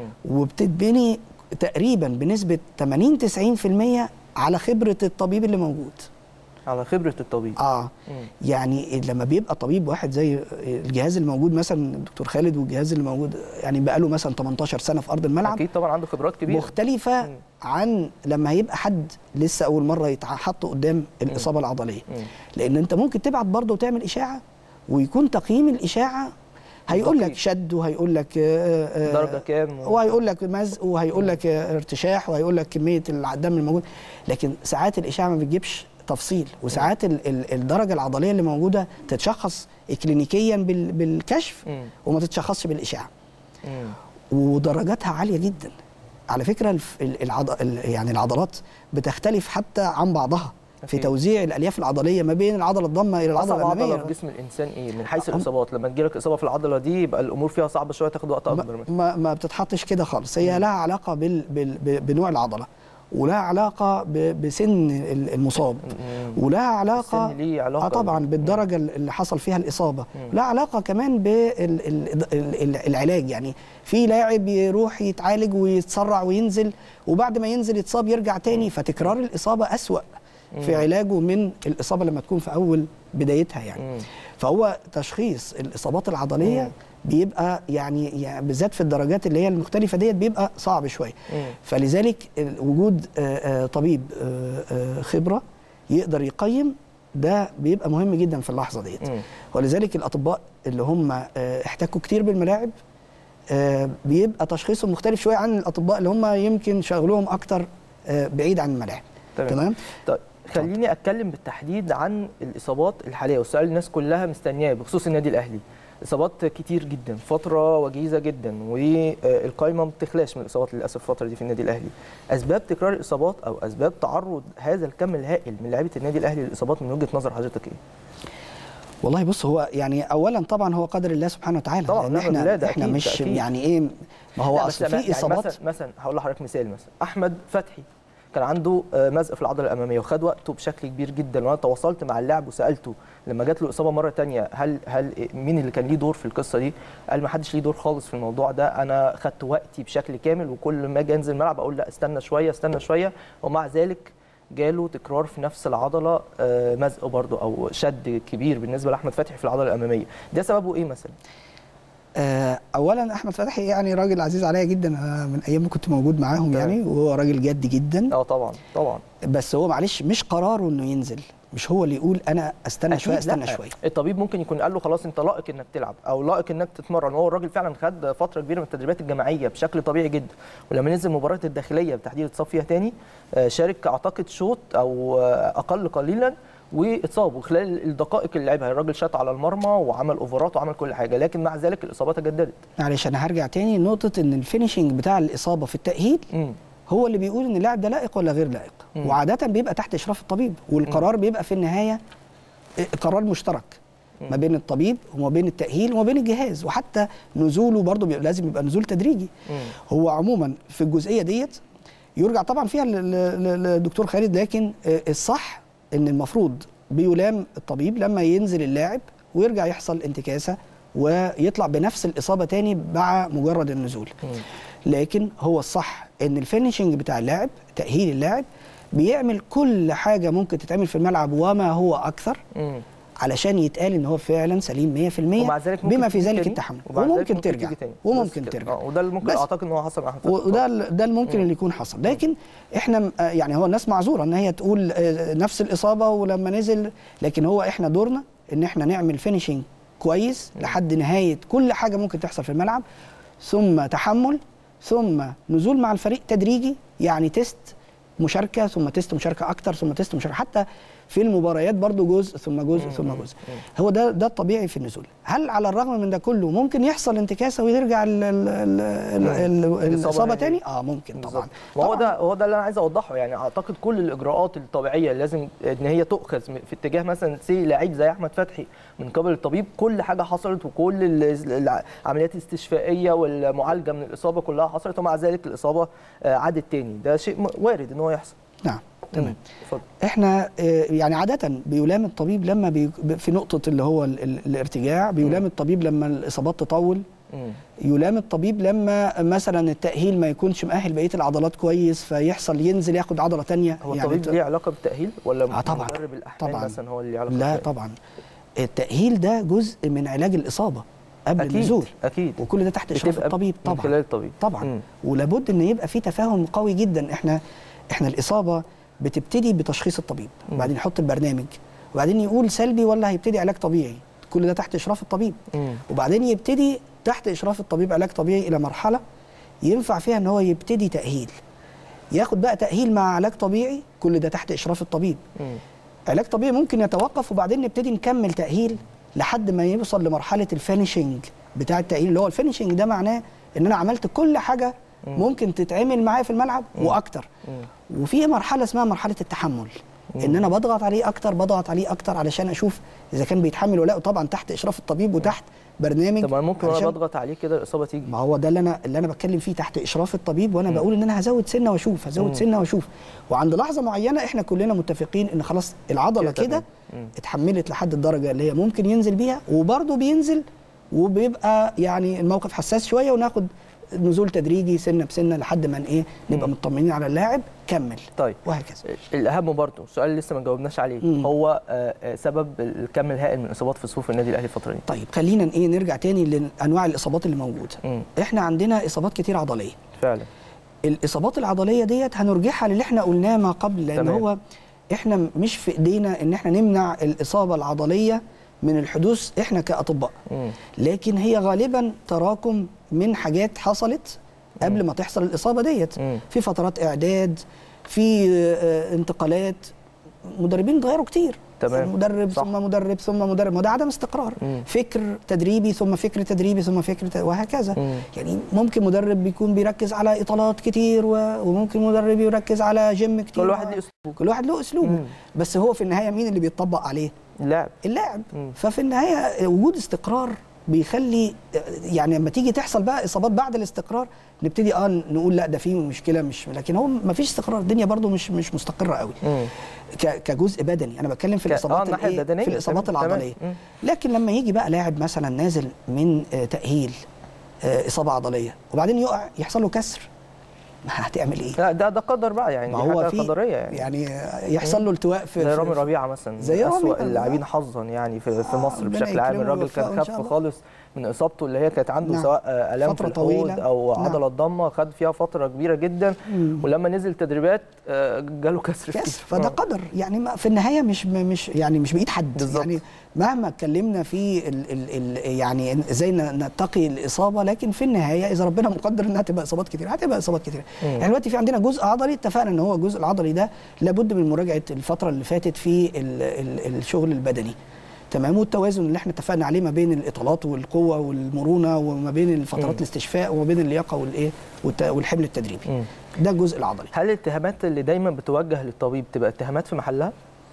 وبتتبني تقريبا بنسبه ثمانين تسعين في المية على خبره الطبيب اللي موجود. على خبره الطبيب. اه مم. يعني لما بيبقى طبيب واحد زي الجهاز اللي موجود مثلا الدكتور خالد، والجهاز اللي موجود يعني بقى له مثلا تمنتاشر سنه في ارض الملعب، اكيد طبعا عنده خبرات كبيره مختلفه مم. عن لما هيبقى حد لسه اول مره يتحط قدام الاصابه مم. العضليه. مم. لان انت ممكن تبعت برضه وتعمل اشاعه ويكون تقييم الاشاعه هيقول لك شد، وهيقول لك درجه كام، وهيقول لك مزق، وهيقول لك ارتشاح، وهيقول لك كميه الدم الموجود، لكن ساعات الاشاعه ما بتجيبش تفصيل، وساعات ال ال الدرجه العضليه اللي موجوده تتشخص كلينيكيا بال بالكشف مم. وما تتشخصش بالاشعه. مم. ودرجاتها عاليه جدا على فكره. العض... يعني العضلات بتختلف حتى عن بعضها أكيد. في توزيع الالياف العضليه ما بين العضله الضمه الى العضله الاماميه. عضله في جسم الانسان ايه من حيث الاصابات؟ لما تجيلك اصابه في العضله دي يبقى الامور فيها صعبه شويه، تاخد وقت اكبر. ما, ما, ما بتتحطش كده خالص، هي مم. لها علاقه بال... بال... بنوع العضله، ولها علاقه بسن المصاب، ولها علاقه السن ليه علاقه اه طبعا بالدرجه اللي حصل فيها الاصابه، لها علاقه كمان بالعلاج. يعني في لاعب يروح يتعالج ويتسرع وينزل، وبعد ما ينزل يتصاب يرجع تاني، فتكرار الاصابه اسوأ في علاجه من الاصابه لما تكون في اول بدايتها. يعني فهو تشخيص الاصابات العضليه بيبقى يعني, يعني بالذات في الدرجات اللي هي المختلفه ديت بيبقى صعب شويه. فلذلك وجود طبيب خبره يقدر يقيم ده بيبقى مهم جدا في اللحظه ديت. ولذلك الاطباء اللي هم احتكوا كتير بالملاعب بيبقى تشخيصهم مختلف شويه عن الاطباء اللي هم يمكن شغلهم اكتر بعيد عن الملاعب. تمام. تمام؟ طيب خليني اتكلم بالتحديد عن الاصابات الحاليه، والسؤال الناس كلها مستنياه بخصوص النادي الاهلي. اصابات كتير جدا، فتره وجيزه جدا، والقائمه ما بتخلاش من الاصابات للاسف الفتره دي في النادي الاهلي. اسباب تكرار الاصابات او اسباب تعرض هذا الكم الهائل من لاعيبه النادي الاهلي للاصابات من وجهه نظر حضرتك ايه؟ والله بص، هو يعني اولا طبعا هو قدر الله سبحانه وتعالى، طبعا لان احنا احنا أكيد مش أكيد. يعني ايه، ما هو اصل في يعني اصابات. مثلا مثلا هقول لحضرتك مثال، مثلا احمد فتحي كان عنده مزق في العضله الاماميه وخد وقته بشكل كبير جدا، وانا تواصلت مع اللاعب وسالته لما جات له اصابه مره ثانيه هل هل مين اللي كان ليه دور في القصه دي؟ قال ما حدش ليه دور خالص في الموضوع ده، انا خدت وقتي بشكل كامل، وكل ما اجي انزل الملعب اقول لا استنى شويه استنى شويه، ومع ذلك جاله تكرار في نفس العضله، مزق برضه او شد كبير بالنسبه لاحمد فتحي في العضله الاماميه. ده سببه ايه مثلا؟ اولا احمد فتحي يعني راجل عزيز عليا جدا، من ايام ما كنت موجود معاهم يعني، وهو راجل جد جدا. اه طبعا طبعا. بس هو معلش مش قراره انه ينزل، مش هو اللي يقول انا استنى شويه استنى شويه. الطبيب ممكن يكون قال له خلاص انت لائق انك تلعب او لائق انك تتمرن، وهو الراجل فعلا خد فتره كبيره من التدريبات الجماعيه بشكل طبيعي جدا، ولما نزل مباراه الداخليه بالتحديد اتصاب فيها تاني، شارك اعتقد شوط او اقل قليلا واتصاب، وخلال الدقائق اللي لعبها الراجل شاط على المرمى وعمل اوفرات وعمل كل حاجه، لكن مع ذلك الاصابات تجددت. معلش انا هرجع تاني لنقطه ان الفينيشنج بتاع الاصابه في التاهيل م. هو اللي بيقول ان اللاعب ده لائق ولا غير لائق، م. وعاده بيبقى تحت اشراف الطبيب، والقرار م. بيبقى في النهايه قرار مشترك م. ما بين الطبيب وما بين التاهيل وما بين الجهاز، وحتى نزوله برضه لازم يبقى نزول تدريجي. م. هو عموما في الجزئيه ديت يرجع طبعا فيها للدكتور خالد، لكن الصح ان المفروض بيلام الطبيب لما ينزل اللاعب ويرجع يحصل انتكاسه ويطلع بنفس الاصابه تاني مع مجرد النزول. م. لكن هو الصح ان الفينيشنج بتاع اللاعب، تاهيل اللاعب، بيعمل كل حاجه ممكن تتعمل في الملعب وما هو اكثر م. علشان يتقال ان هو فعلا سليم مية في المية، ومع ذلك بما في ذلك التحمل، وممكن ترجع وممكن ترجع، وده اللي ممكن اعتقد ان هو حصل مع احمد، وده ده الممكن اللي يكون حصل. لكن احنا يعني هو الناس معذوره ان هي تقول نفس الاصابه ولما نزل، لكن هو احنا دورنا ان احنا نعمل فينيشنج كويس لحد نهايه كل حاجه ممكن تحصل في الملعب، ثم تحمل، ثم نزول مع الفريق تدريجي، يعني تيست مشاركه ثم تيست مشاركه اكتر ثم تيست مشاركه، حتى في المباريات برضو جزء ثم جزء ثم جزء. هو ده ده الطبيعي في النزول. هل على الرغم من ده كله ممكن يحصل انتكاسه ويرجع الاصابه تاني؟ اه ممكن طبعا. وهو ده هو ده اللي انا عايز اوضحه، يعني اعتقد كل الاجراءات الطبيعيه لازم ان هي تؤخذ في اتجاه مثلا سي لعيب زي احمد فتحي من قبل الطبيب، كل حاجه حصلت وكل العمليات الاستشفائيه والمعالجه من الاصابه كلها حصلت، ومع ذلك الاصابه عادت تاني. ده شيء وارد ان هو يحصل. نعم تمام. احنا يعني عاده بيلام الطبيب لما بي في نقطه اللي هو الارتجاع، بيلام الطبيب لما الاصابات تطول، يلام الطبيب لما مثلا التاهيل ما يكونش مؤهل بقيه العضلات كويس فيحصل ينزل ياخد عضله ثانيه. هو الطبيب يعني ليه علاقه بالتاهيل ولا آه طبعا مدرب الاحمال طبعا مثلا هو اللي ليه علاقه؟ لا بالتأهيل؟ طبعا التاهيل ده جزء من علاج الاصابه قبل أكيد النزول، اكيد، وكل ده تحت اشراف الطبيب طبعا، من خلال الطبيب طبعا. مم. ولابد ان يبقى في تفاهم قوي جدا. احنا احنا الاصابه بتبتدي بتشخيص الطبيب، وبعدين يحط البرنامج، وبعدين يقول سلبي ولا هيبتدي علاج طبيعي، كل ده تحت اشراف الطبيب. مم. وبعدين يبتدي تحت اشراف الطبيب علاج طبيعي الى مرحله ينفع فيها ان هو يبتدي تاهيل، ياخد بقى تاهيل مع علاج طبيعي، كل ده تحت اشراف الطبيب. مم. علاج طبيعي ممكن يتوقف وبعدين نبتدي نكمل تاهيل لحد ما يوصل لمرحله الفينيشنج بتاع التاهيل، اللي هو الفينيشنج ده معناه ان انا عملت كل حاجه مم. ممكن تتعمل معايا في الملعب مم. واكتر. مم. وفي مرحله اسمها مرحله التحمل، مم. ان انا بضغط عليه اكتر بضغط عليه اكتر علشان اشوف اذا كان بيتحمل ولا لا، طبعا تحت اشراف الطبيب وتحت برنامج. طب ممكن وانا بضغط عليه كده الاصابه تيجي؟ ما هو ده اللي انا اللي انا بتكلم فيه، تحت اشراف الطبيب، وانا مم. بقول ان انا هزود سنه واشوف هزود مم. سنه واشوف، وعند لحظه معينه احنا كلنا متفقين ان خلاص العضله كده اتحملت لحد الدرجه اللي هي ممكن ينزل بيها، وبرده بينزل وبيبقى يعني الموقف حساس شويه، وناخد نزول تدريجي سنه بسنه لحد ما ايه نبقى مطمئنين على اللاعب كمل. طيب وهكذا. الاهم برضه السؤال اللي لسه ما جاوبناش عليه، مم. هو آه سبب الكم الهائل من الاصابات في صفوف النادي الاهلي الفتره دي. طيب خلينا ايه نرجع تاني لانواع الاصابات اللي موجوده. مم. احنا عندنا اصابات كتير عضليه فعلا. الاصابات العضليه ديت هنرجعها للي احنا قلناه ما قبل، لان تمام. هو احنا مش في ايدينا ان احنا نمنع الاصابه العضليه من الحدوث احنا كاطباء، مم. لكن هي غالبا تراكم من حاجات حصلت قبل مم. ما تحصل الاصابه ديت، مم. في فترات اعداد، في انتقالات، مدربين اتغيروا كتير. تمام. مدرب صح. ثم مدرب ثم مدرب، ما ده عدم استقرار. مم. فكر تدريبي ثم فكر تدريبي ثم فكر ت... وهكذا. مم. يعني ممكن مدرب بيكون بيركز على اطالات كتير و... وممكن مدرب يركز على جيم كتير. كل واحد له اسلوبه. كل واحد له اسلوبه. مم. بس هو في النهايه مين اللي بيتطبق عليه؟ اللاعب. اللاعب. مم. ففي النهايه وجود استقرار بيخلي، يعني لما تيجي تحصل بقى اصابات بعد الاستقرار نبتدي اه نقول لا ده في مشكله، مش لكن هو ما فيش استقرار، الدنيا برضو مش مش مستقره قوي. مم. كجزء بدني انا بتكلم في الاصابات آه الإيه؟ في الاصابات العضليه. لكن لما يجي بقى لاعب مثلا نازل من آه تاهيل آه اصابه عضليه وبعدين يقع يحصل له كسر، ما هتعمل ايه؟ لا ده ده قدر بقى، يعني ما دي هو حاجه في قدريه يعني. يعني يحصل له التواء في زي رامي ربيعه مثلا، زي اسوأ اللاعبين حظا يعني في, في مصر بشكل عام. الراجل كان خف خالص من اصابته اللي هي كانت عنده. نعم. سواء الام في الحوض او نعم. عضله ضمه، خد فيها فتره كبيره جدا. مم. ولما نزل تدريبات جاله كسر كتير. فده قدر يعني في النهايه مش مش يعني مش بايد حد. بالزبط. يعني مهما اتكلمنا في ال ال ال يعني ازاي نتقي الاصابه، لكن في النهايه اذا ربنا مقدر انها تبقى اصابات كتير هتبقى اصابات كتير. مم. يعني دلوقتي في عندنا جزء عضلي اتفقنا ان هو الجزء العضلي ده لابد من مراجعه الفتره اللي فاتت في ال ال الشغل البدني. تمام. والتوازن اللي احنا اتفقنا عليه ما بين الاطالات والقوه والمرونه وما بين الفترات الاستشفاء وما بين اللياقه والايه والحمل التدريبي. مم. ده الجزء العضلي. هل الاتهامات اللي دايما بتوجه للطبيب تبقى اتهامات في محلها؟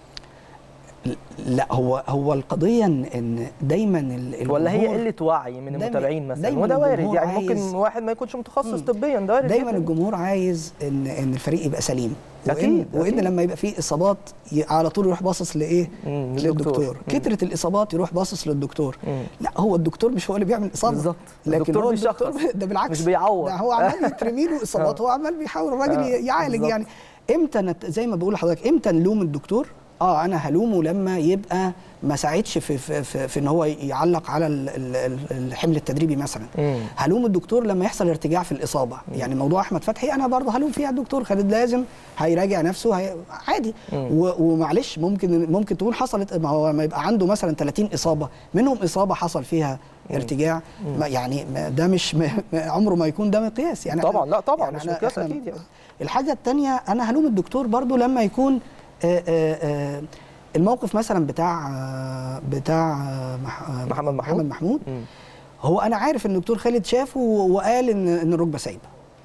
لا، هو هو القضيه ان دايما ولا هي قله وعي من المتابعين مثلا؟ وده وارد يعني، ممكن واحد ما يكونش متخصص طبيا، ده وارد. دايما الجمهور عايز ان ان الفريق يبقى سليم، وإن, وان لما يبقى فيه اصابات على طول يروح باصص لايه؟ للدكتور. كتره الاصابات يروح باصص للدكتور. مم. لا، هو الدكتور مش هو اللي بيعمل الاصابه بالظبط، لكن هو الدكتور ده بالعكس مش بيعوض، ده هو عمال يترمي له اصابات، هو عمال بيحاول الراجل يعالج. بالزبط. يعني امتى زي ما بقول لحضرتك امتى نلوم الدكتور؟ اه انا هلومه لما يبقى ما ساعدش في في في, في ان هو يعلق على الحمل التدريبي مثلا. مم. هلوم الدكتور لما يحصل ارتجاع في الاصابه. مم. يعني موضوع احمد فتحي انا برضه هلوم فيها الدكتور خالد، لازم هيراجع نفسه هي عادي. ومعلش ممكن ممكن تكون حصلت، ما هو ما يبقى عنده مثلا ثلاثين اصابه منهم اصابه حصل فيها ارتجاع. ما يعني ده مش عمره ما يكون ده مقياس يعني. طبعا لا طبعا يعني مش مقياس اكيد يعني. الحاجه الثانيه انا هلوم الدكتور برضه لما يكون آآ آآ الموقف مثلا بتاع بتاع محمد محمود, محمد محمود. هو انا عارف ان الدكتور خالد شافه وقال ان ان الركبه سايبه.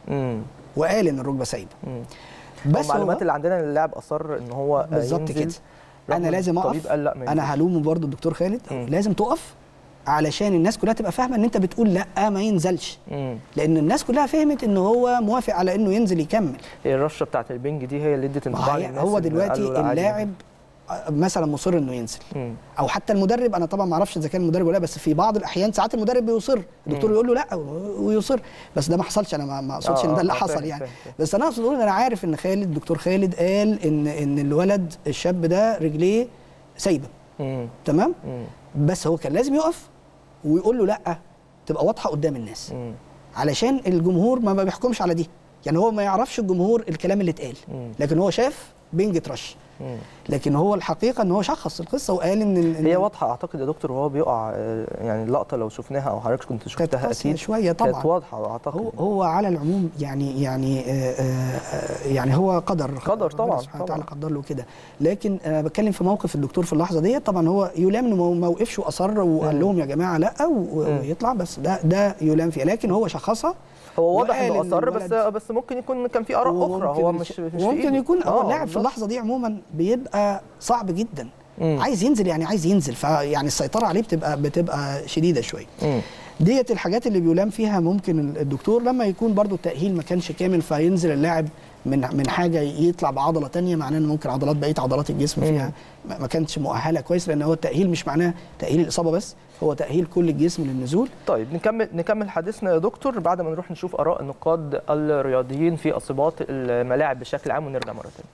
وقال ان الركبه سايبه. بس المعلومات اللي عندنا ان اللاعب اصر ان هو بالظبط كده. انا لازم اقف، انا هلومه برضه الدكتور خالد. مم. لازم تقف علشان الناس كلها تبقى فاهمه ان انت بتقول لا ما ينزلش. مم. لان الناس كلها فهمت ان هو موافق على انه ينزل يكمل. هي الرشه بتاعت البنج دي هي اللي ادت انطباع للناس. هو دلوقتي اللاعب مثلا مصر انه ينزل. مم. او حتى المدرب، انا طبعا ما اعرفش اذا كان المدرب ولا لا، بس في بعض الاحيان ساعات المدرب بيصر، الدكتور يقول له لا ويصر، بس ده ما حصلش. انا ما اقصدش ان ده اللي حصل يعني. فيه فيه. بس انا اقصد اقول ان انا عارف ان خالد الدكتور خالد قال ان ان الولد الشاب ده رجليه سايبه. تمام. مم. بس هو كان لازم يقف ويقول له لا، تبقى واضحه قدام الناس. مم. علشان الجمهور ما بيحكمش على دي، يعني هو ما يعرفش الجمهور الكلام اللي اتقال، لكن هو شاف بنج ترش. مم. لكن هو الحقيقه ان هو شخص القصه وقال ان, إن هي واضحه اعتقد يا دكتور وهو بيقع. يعني اللقطه لو شفناها او حضرتك كنت شفتها اكيد شويه طبعا كانت واضحه اعتقد. هو, هو على العموم يعني يعني آآ آآ يعني هو قدر قدر طبعا سبحانه وتعالى قدر له كده. لكن انا بتكلم في موقف الدكتور في اللحظه دي، طبعا هو يلام انه ما وقفش واصر وقال لهم يا جماعه لا ويطلع، بس ده ده يلام فيها. لكن هو شخصها، هو واضح انه اصر، بس بس ممكن يكون كان في اراء اخرى. هو مش مش ممكن يكون هو اللاعب في اللحظه دي عموما بيبقى صعب جدا. مم. عايز ينزل يعني عايز ينزل، فيعني السيطره عليه بتبقى بتبقى شديده شويه. ديت الحاجات اللي بيلام فيها ممكن الدكتور لما يكون برضو التاهيل ما كانش كامل، فينزل اللاعب من من حاجه يطلع بعضله ثانيه، معناه ان ممكن عضلات بقيه عضلات الجسم فيها ما كانتش مؤهله كويس، لان هو التاهيل مش معناه تاهيل الاصابه بس، هو تاهيل كل الجسم للنزول. طيب نكمل نكمل حديثنا يا دكتور بعد ما نروح نشوف اراء النقاد الرياضيين في اصابات الملاعب بشكل عام، ونرجع مره ثانيه.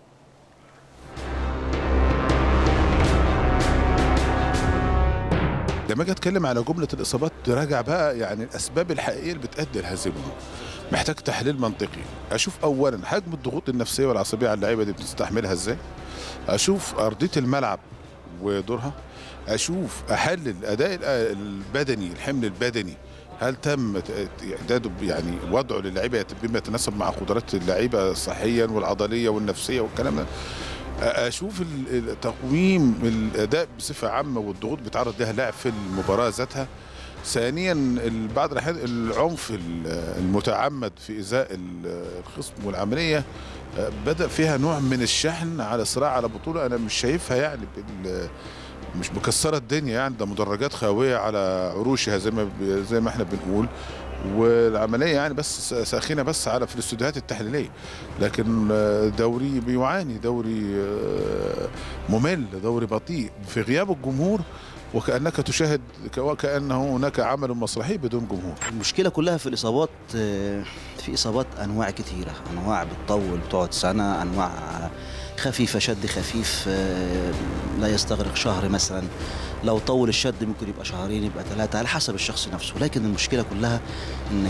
لما اجي اتكلم على جمله الاصابات راجع بقى يعني الاسباب الحقيقيه اللي بتؤدي لهذه الامور، محتاج تحليل منطقي. اشوف اولا حجم الضغوط النفسيه والعصبيه على اللعيبه دي بتستحملها ازاي، اشوف ارضيه الملعب ودورها، اشوف احلل الاداء البدني، الحمل البدني هل تم اعداده يعني وضعه للعيبه بما يتناسب مع قدرات اللعيبه صحيا والعضليه والنفسيه والكلام ده. اشوف تقويم الاداء بصفه عامه والضغوط بيتعرض لها اللاعب في المباراه ذاتها. ثانيا بعض الاحيان العنف المتعمد في ازاء الخصم والعمليه بدا فيها نوع من الشحن على صراع على بطوله انا مش شايفها يعني مش مكسره الدنيا، يعني ده مدرجات خاويه على عروشها زي ما زي ما احنا بنقول، والعمليه يعني بس ساخنه بس على في الاستوديوهات التحليليه، لكن دوري بيعاني، دوري ممل، دوري بطيء في غياب الجمهور، وكأنك تشاهد وكأنه هناك عمل مسرحي بدون جمهور. المشكلة كلها في الإصابات، في إصابات أنواع كثيرة، أنواع بتطول بتقعد سنة، أنواع خفيفة شد خفيف لا يستغرق شهر مثلا، لو طول الشد ممكن يبقى شهرين يبقى ثلاثة على حسب الشخص نفسه، لكن المشكلة كلها إنك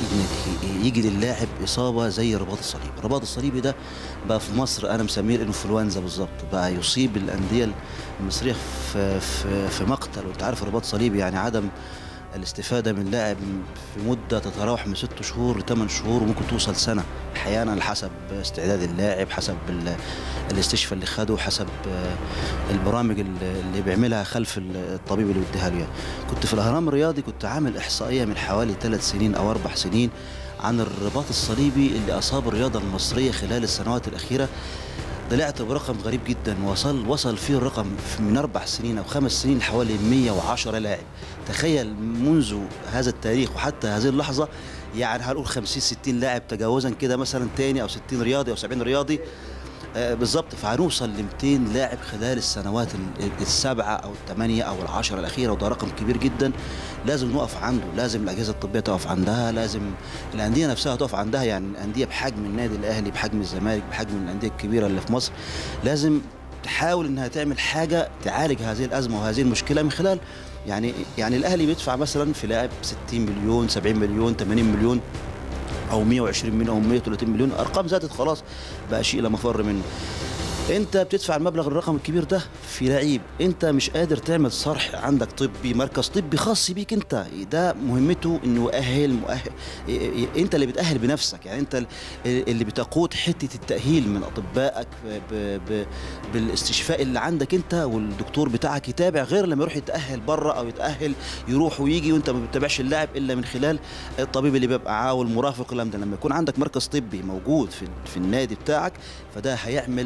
إنك يجي للاعب إصابة زي الرباط الصليبي، الرباط الصليبي ده بقى في مصر أنا مسميه الإنفلونزا بالظبط، بقى يصيب الأندية المصرية في في في مقتل، وأنت عارف الرباط الصليبي يعني عدم الاستفادة من لاعب في مدة تتراوح من ست شهور لثمان شهور وممكن توصل سنة أحيانا حسب استعداد اللاعب، حسب الاستشفاء اللي خده، حسب البرامج اللي بيعملها خلف الطبيب اللي بيديها له. كنت في الأهرام الرياضي كنت عامل إحصائية من حوالي ثلاث سنين أو أربع سنين عن الرباط الصليبي اللي أصاب الرياضة المصرية خلال السنوات الأخيرة. طلعت برقم غريب جدا، وصل وصل فيه الرقم من اربع سنين او خمس سنين حوالي مئة وعشرة لاعب. تخيل منذ هذا التاريخ وحتى هذه اللحظه يعني هنقول خمسين ستين لاعب تجاوزا كده مثلا تاني، او ستين رياضي او سبعين رياضي آه بالظبط، فهنوصل ل مئتين لاعب خلال السنوات السبعه او الثمانيه او العشره الاخيره، وده رقم كبير جدا لازم نقف عنده، لازم الاجهزه الطبيه تقف عندها، لازم الانديه نفسها تقف عندها. يعني الانديه بحجم النادي الاهلي، بحجم الزمالك، بحجم الانديه الكبيره اللي في مصر، لازم تحاول انها تعمل حاجه تعالج هذه الازمه وهذه المشكله من خلال يعني يعني الاهلي بيدفع مثلا في لاعب ستين مليون سبعين مليون ثمانين مليون او مئة وعشرين مليون او مئة وثلاثين مليون، ارقام زادت خلاص بقى شيء لا مفر منه. انت بتدفع المبلغ الرقم الكبير ده في لعيب انت مش قادر تعمل صرح عندك طبي، مركز طبي خاص بيك انت، ده مهمته انه يؤهل مؤهل، انت اللي بتأهل بنفسك، يعني انت اللي بتقود حته التأهيل من اطبائك بالاستشفاء اللي عندك انت، والدكتور بتاعك يتابع، غير لما يروح يتأهل بره او يتأهل يروح ويجي وانت ما بتتابعش اللاعب الا من خلال الطبيب اللي بيبقى عاول مرافق. لما يكون عندك مركز طبي موجود في في النادي بتاعك، فده هيعمل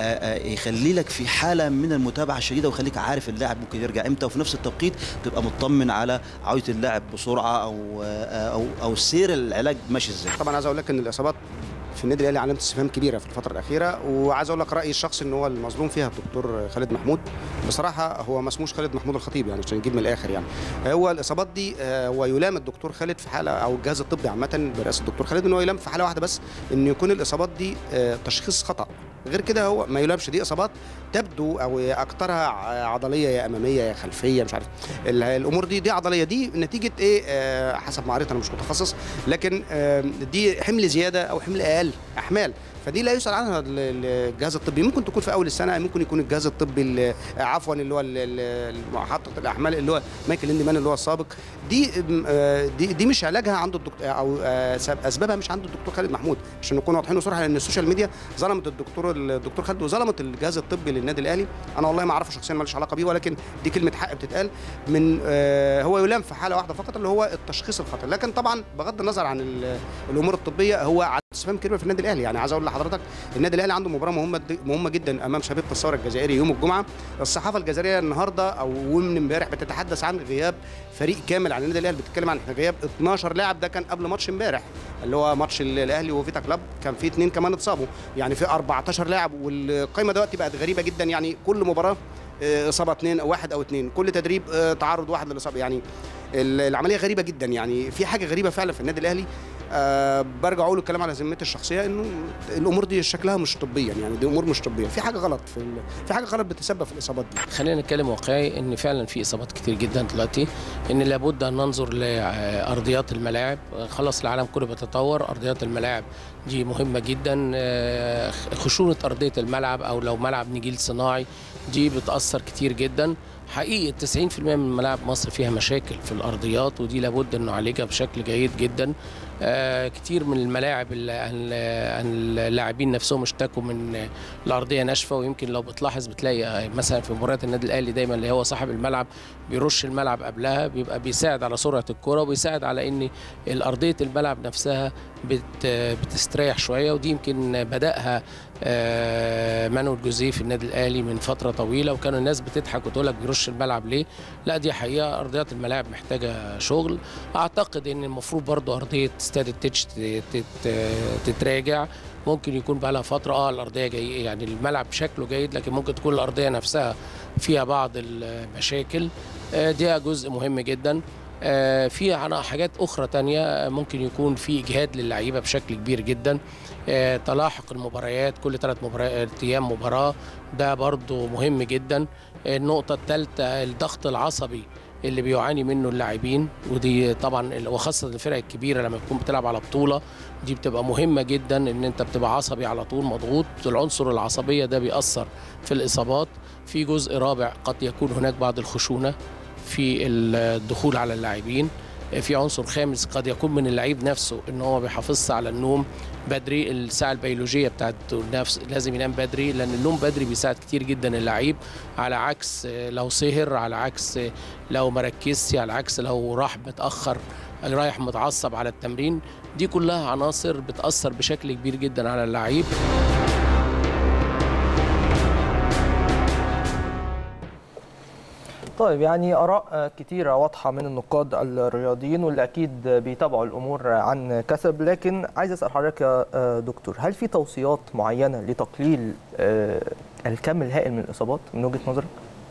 يخلي لك في حاله من المتابعه الشديده، ويخليك عارف اللاعب ممكن يرجع امتى، وفي نفس التوقيت تبقى مطمن على عوده اللاعب بسرعه او او او سير العلاج ماشي ازاي. طبعا عايز اقول لك ان الاصابات في النادي الاهلي علامه استفهام كبيره في الفتره الاخيره، وعايز اقول لك رايي الشخصي ان هو المظلوم فيها الدكتور خالد محمود. بصراحه هو ما اسموش خالد محمود الخطيب يعني عشان نجيب من الاخر، يعني هو الاصابات دي هو يلام الدكتور خالد في حاله، او الجهاز الطبي عامه برئاسه الدكتور خالد، ان هو يلام في حاله واحده بس، ان يكون الاصابات دي تشخيص خطا، غير كده هو ما يلامش. دي اصابات تبدو او اكثرها عضليه يا اماميه يا خلفيه، مش عارف الامور دي دي عضليه، دي نتيجه ايه حسب ما قريت، انا مش متخصص، لكن دي حمل زياده او حمل اقل احمال، فدي لا يسأل عنها الجهاز الطبي. ممكن تكون في اول السنه، ممكن يكون الجهاز الطبي عفوا اللي هو محطه الاحمال اللي هو مايكل ليندمان اللي هو السابق، دي دي, دي مش علاجها عند الدكتور او اسبابها مش عند الدكتور خالد محمود، عشان نكون واضحين وصراحه، لان السوشيال ميديا ظلمت الدكتور الدكتور خالد وظلمت الجهاز الطبي للنادي الاهلي. انا والله ما اعرفه شخصيا، ماليش علاقه بيه، ولكن دي كلمه حق بتتقال من هو يلام في حاله واحده فقط اللي هو التشخيص الخطا، لكن طبعا بغض النظر عن الامور الطبيه هو على استفهام كبير في النادي الاهلي. يعني عايز اقول لحضرتك النادي الاهلي عنده مباراه مهمه مهمه جدا امام شبيبه الثوره الجزائري يوم الجمعه. الصحافه الجزائريه النهارده او من امبارح بتتحدث عن غياب فريق كامل عن النادي الاهلي، بتتكلم عن غياب اثناشر لاعب، ده كان قبل ماتش امبارح اللي هو ماتش الاهلي وفيتا كلاب، كان في اثنين كمان اتصابوا، يعني في أربعتاشر لاعب، والقائمه دلوقتي بقت غريبه جدا، يعني كل مباراه اصابه اثنين او واحد او اثنين، كل تدريب تعرض واحد للاصابه، يعني العمليه غريبه جدا، يعني في حاجه غريبه فعلا في النادي الاهلي. أه برجع اقول الكلام على ذمتي الشخصيه، انه الامور دي شكلها مش طبيا، يعني دي امور مش طبيه، في حاجه غلط في في حاجه غلط بتسبب في الاصابات دي. خلينا نتكلم واقعي، ان فعلا في اصابات كتير جدا دلوقتي، ان لابد ان ننظر لارضيات الملاعب. خلاص العالم كله بيتطور، ارضيات الملاعب دي مهمه جدا، خشونه ارضيه الملعب او لو ملعب نجيل صناعي دي بتاثر كتير جدا. حقيقي تسعين في المئة من ملاعب مصر فيها مشاكل في الارضيات، ودي لابد انه نعالجها بشكل جيد جدا. آه كتير من الملاعب اللاعبين نفسهم اشتكوا من الارضيه ناشفه، ويمكن لو بتلاحظ بتلاقي مثلا في مباريات النادي الاهلي دايما اللي هو صاحب الملعب بيرش الملعب قبلها، بيبقى بيساعد على سرعه الكره وبيساعد على ان الارضيه الملعب نفسها بت بتستريح شويه. ودي يمكن بداها آه مانويل جوزيه في النادي الاهلي من فتره طويله، وكانوا الناس بتضحك وتقول لك بيرش الملعب ليه؟ لا، دي حقيقه ارضيات الملاعب محتاجه شغل. اعتقد ان المفروض برضو ارضيه استاد التتش تتراجع، ممكن يكون بقى لها فتره اه الارضيه جاي يعني الملعب شكله جيد، لكن ممكن تكون الارضيه نفسها فيها بعض المشاكل. آه دي جزء مهم جدا. آه في حاجات اخرى تانية ممكن يكون في اجهاد للعيبه بشكل كبير جدا. آه تلاحق المباريات كل ثلاث ايام مباراه، ده برضو مهم جدا. النقطه الثالثه الضغط العصبي اللي بيعاني منه اللاعبين، ودي طبعا وخاصه الفرق الكبيره لما تكون بتلعب على بطوله دي بتبقى مهمه جدا، ان انت بتبقى عصبي على طول مضغوط. العنصر العصبيه ده بيأثر في الاصابات. في جزء رابع قد يكون هناك بعض الخشونه في الدخول على اللاعبين. في عنصر خامس قد يكون من اللعيب نفسه ان هو ما بيحافظش على النوم بدري، الساعه البيولوجيه بتاعت النفس لازم ينام بدري، لان النوم بدري بيساعد كتير جدا اللعيب، على عكس لو سهر، على عكس لو مركزش، على عكس لو راح متاخر رايح متعصب على التمرين. دي كلها عناصر بتاثر بشكل كبير جدا على اللعيب. طيب، يعني آراء كتيرة واضحة من النقاد الرياضيين واللي أكيد بيتابعوا الأمور عن كثب، لكن عايز أسأل حضرتك يا دكتور، هل في توصيات معينة لتقليل الكم الهائل من الإصابات من وجهة نظرك؟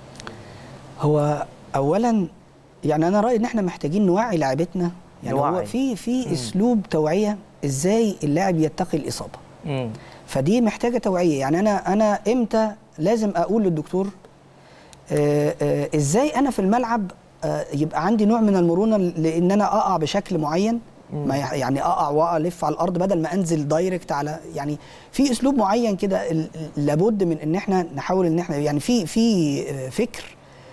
هو أولاً يعني أنا رأيي إن إحنا محتاجين نوعي لاعبتنا، يعني نوعي. هو في في مم. أسلوب توعية إزاي اللاعب يتقي الإصابة. مم. فدي محتاجة توعية. يعني أنا أنا إمتى لازم أقول للدكتور آآ آآ ازاي انا في الملعب يبقى عندي نوع من المرونه لان انا اقع بشكل معين، ما يعني اقع والف على الارض بدل ما انزل دايركت على، يعني في اسلوب معين كده لابد من ان احنا نحاول ان احنا يعني في في فكر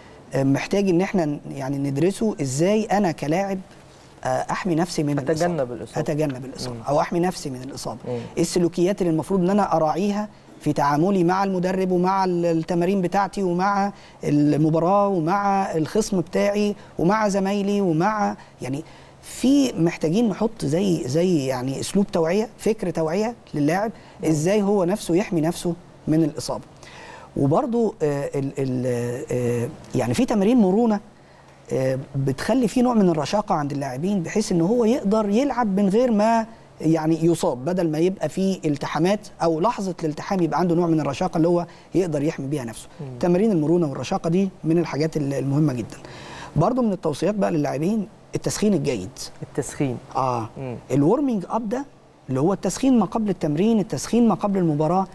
محتاج ان احنا يعني ندرسه، ازاي انا كلاعب احمي نفسي من اتجنب الاصابه اتجنب الاصابه او احمي نفسي من الاصابه. ايه السلوكيات اللي المفروض ان انا اراعيها في تعاملي مع المدرب ومع التمارين بتاعتي ومع المباراة ومع الخصم بتاعي ومع زمايلي ومع، يعني في محتاجين نحط زي زي يعني اسلوب توعية، فكر توعية للاعب ازاي هو نفسه يحمي نفسه من الإصابة. وبرضو آه ال ال آه يعني في تمارين مرونة آه بتخلي فيه نوع من الرشاقة عند اللاعبين، بحيث ان هو يقدر يلعب من غير ما يعني يصاب، بدل ما يبقى فيه التحامات او لحظه الالتحام يبقى عنده نوع من الرشاقه اللي هو يقدر يحمي بيها نفسه. مم. تمارين المرونه والرشاقه دي من الحاجات المهمه جدا. برضو من التوصيات بقى للاعبين التسخين الجيد. التسخين اه الورمينج اب ده اللي هو التسخين ما قبل التمرين، التسخين ما قبل المباراه.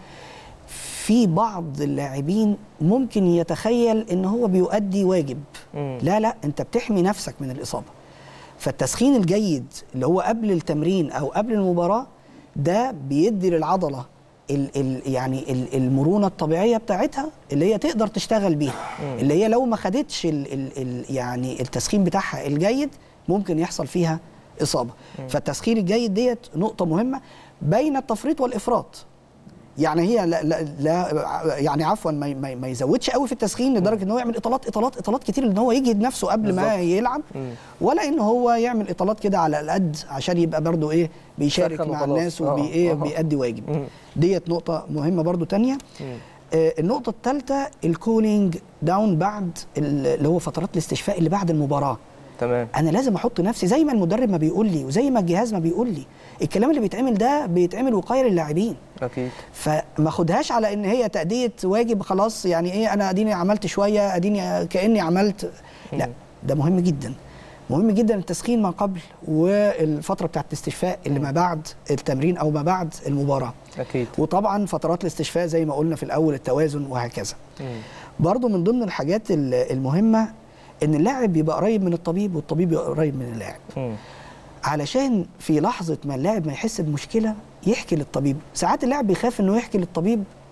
في بعض اللاعبين ممكن يتخيل ان هو بيؤدي واجب. مم. لا لا، انت بتحمي نفسك من الاصابه. فالتسخين الجيد اللي هو قبل التمرين او قبل المباراه ده بيدي للعضله ال ال يعني ال المرونه الطبيعيه بتاعتها اللي هي تقدر تشتغل بيها، اللي هي لو ما خدتش ال ال ال يعني التسخين بتاعها الجيد ممكن يحصل فيها اصابه. فالتسخين الجيد ديت نقطه مهمه بين التفريط والافراط. يعني هي لا, لا, لا يعني عفوا ما, ما, ما يزودش قوي في التسخين لدرجه ان هو يعمل اطالات اطالات اطالات كتير ان هو يجهد نفسه قبل بالزبط. ما يلعب، ولا ان هو يعمل اطالات كده على القد عشان يبقى برضو ايه بيشارك مع الناس وبي ايه بيأدي واجب. مم. ديت نقطه مهمه برضو تانية. آه النقطه الثالثه الكولينج داون بعد اللي هو فترات الاستشفاء اللي بعد المباراه. تمام. انا لازم احط نفسي زي ما المدرب ما بيقول لي وزي ما الجهاز ما بيقول لي، الكلام اللي بيتعمل ده بيتعمل وقايه للاعبين. اكيد. فما خدهاش على ان هي تأدية واجب خلاص، يعني ايه انا اديني عملت شويه اديني كاني عملت. لا، ده مهم جدا، مهم جدا التسخين ما قبل والفتره بتاعه الاستشفاء اللي ما بعد التمرين او ما بعد المباراه. اكيد. وطبعا فترات الاستشفاء زي ما قلنا في الاول التوازن وهكذا. مم. برضو من ضمن الحاجات المهمه ان اللاعب يبقى قريب من الطبيب والطبيب يبقى قريب من اللاعب. مم. علشان في لحظه ما اللاعب ما يحس بمشكله يحكي للطبيب. ساعات اللاعب بيخاف انه يحكي للطبيب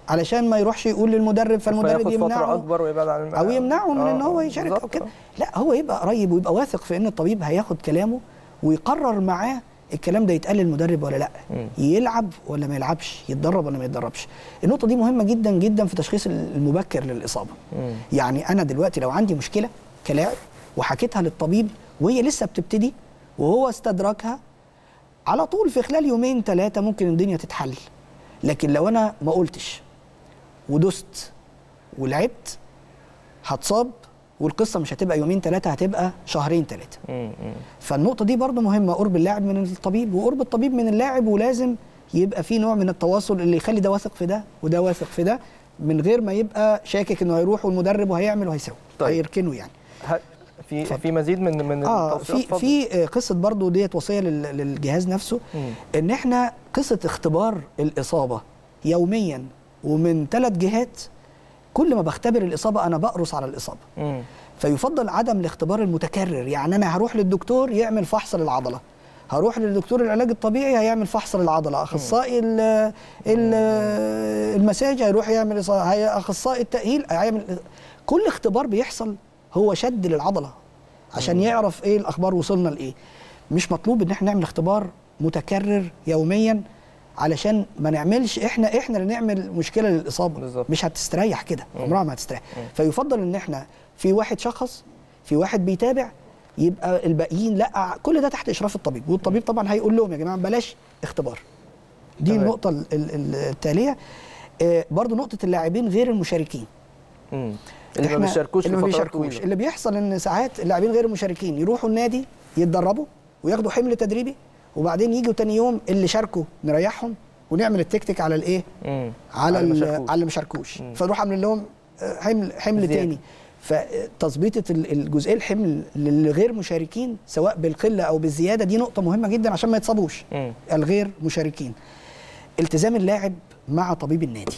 علشان ما يروحش يقول للمدرب فالمدرب يمنعه فترة اكبر ويبعد عن الملعب او يمنعه من آه ان هو يشارك او كده. لا هو يبقى قريب ويبقى واثق في ان الطبيب هياخد كلامه ويقرر معاه الكلام ده يتقال للمدرب ولا لا، م. يلعب ولا ما يلعبش، يتدرب ولا ما يتدربش. النقطه دي مهمه جدا جدا في تشخيص المبكر للاصابه. م. يعني انا دلوقتي لو عندي مشكله كلاعب وحكيتها للطبيب وهي لسه بتبتدي وهو استدركها، على طول في خلال يومين ثلاثه ممكن الدنيا تتحل. لكن لو انا ما قلتش ودست ولعبت هتصاب، والقصه مش هتبقى يومين ثلاثه، هتبقى شهرين ثلاثه. فالنقطه دي برضو مهمه، قرب اللاعب من الطبيب وقرب الطبيب من اللاعب، ولازم يبقى في نوع من التواصل اللي يخلي ده واثق في ده وده واثق في ده، من غير ما يبقى شاكك انه هيروح والمدرب وهيعمل وهيسوي. طيب. هيركنه يعني. في فضل. في مزيد من من اه في فضل. في قصه برضو ديت وصيه للجهاز نفسه، مم. ان احنا قصه اختبار الاصابه يوميا ومن ثلاث جهات. كل ما بختبر الاصابه انا بقرص على الاصابه. مم. فيفضل عدم الاختبار المتكرر. يعني انا هروح للدكتور يعمل فحص للعضله، هروح للدكتور العلاج الطبيعي هيعمل فحص للعضله، اخصائي المساج هيروح يعمل، اخصائي التاهيل هيعمل. كل اختبار بيحصل هو شد للعضله عشان مم. يعرف ايه الاخبار وصلنا لايه. مش مطلوب ان احنا نعمل اختبار متكرر يوميا علشان ما نعملش احنا احنا اللي نعمل مشكله للاصابه. بالزبط. مش هتستريح كده، عمرها ما هتستريح. فيفضل ان احنا في واحد شخص، في واحد بيتابع، يبقى الباقيين لا، كل ده تحت اشراف الطبيب، والطبيب طبعا هيقول لهم يا جماعه بلاش اختبار. دي طبعا. النقطه التاليه. آه برضو نقطه اللاعبين غير المشاركين. امم اللي ما بيشاركوش اللي ما بيشاركوش اللي بيحصل ان ساعات اللاعبين غير المشاركين يروحوا النادي يتدربوا وياخدوا حمل تدريبي، وبعدين يجوا تاني يوم اللي شاركوا نريحهم ونعمل التكتيك على الايه؟ على على اللي ما شاركوش، فنروح عاملين لهم حمل حمل زيادة. تاني. فتظبيطه الجزئيه الحمل للغير مشاركين سواء بالقله او بالزياده دي نقطه مهمه جدا عشان ما يتصابوش م. الغير مشاركين. التزام اللاعب مع طبيب النادي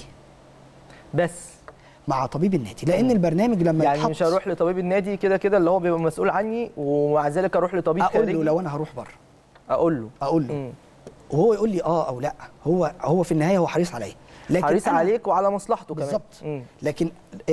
بس مع طبيب النادي، لان م. البرنامج لما يعني مش هروح لطبيب النادي كده كده اللي هو بيبقى مسؤول عني، ومع ذلك اروح لطبيب خارجي. اقول له لو انا هروح بره اقول له اقول له م. وهو يقول لي اه او لا. هو هو في النهايه هو حريص عليا، لكن حريص عليك وعلى مصلحته كمان. بالظبط. لكن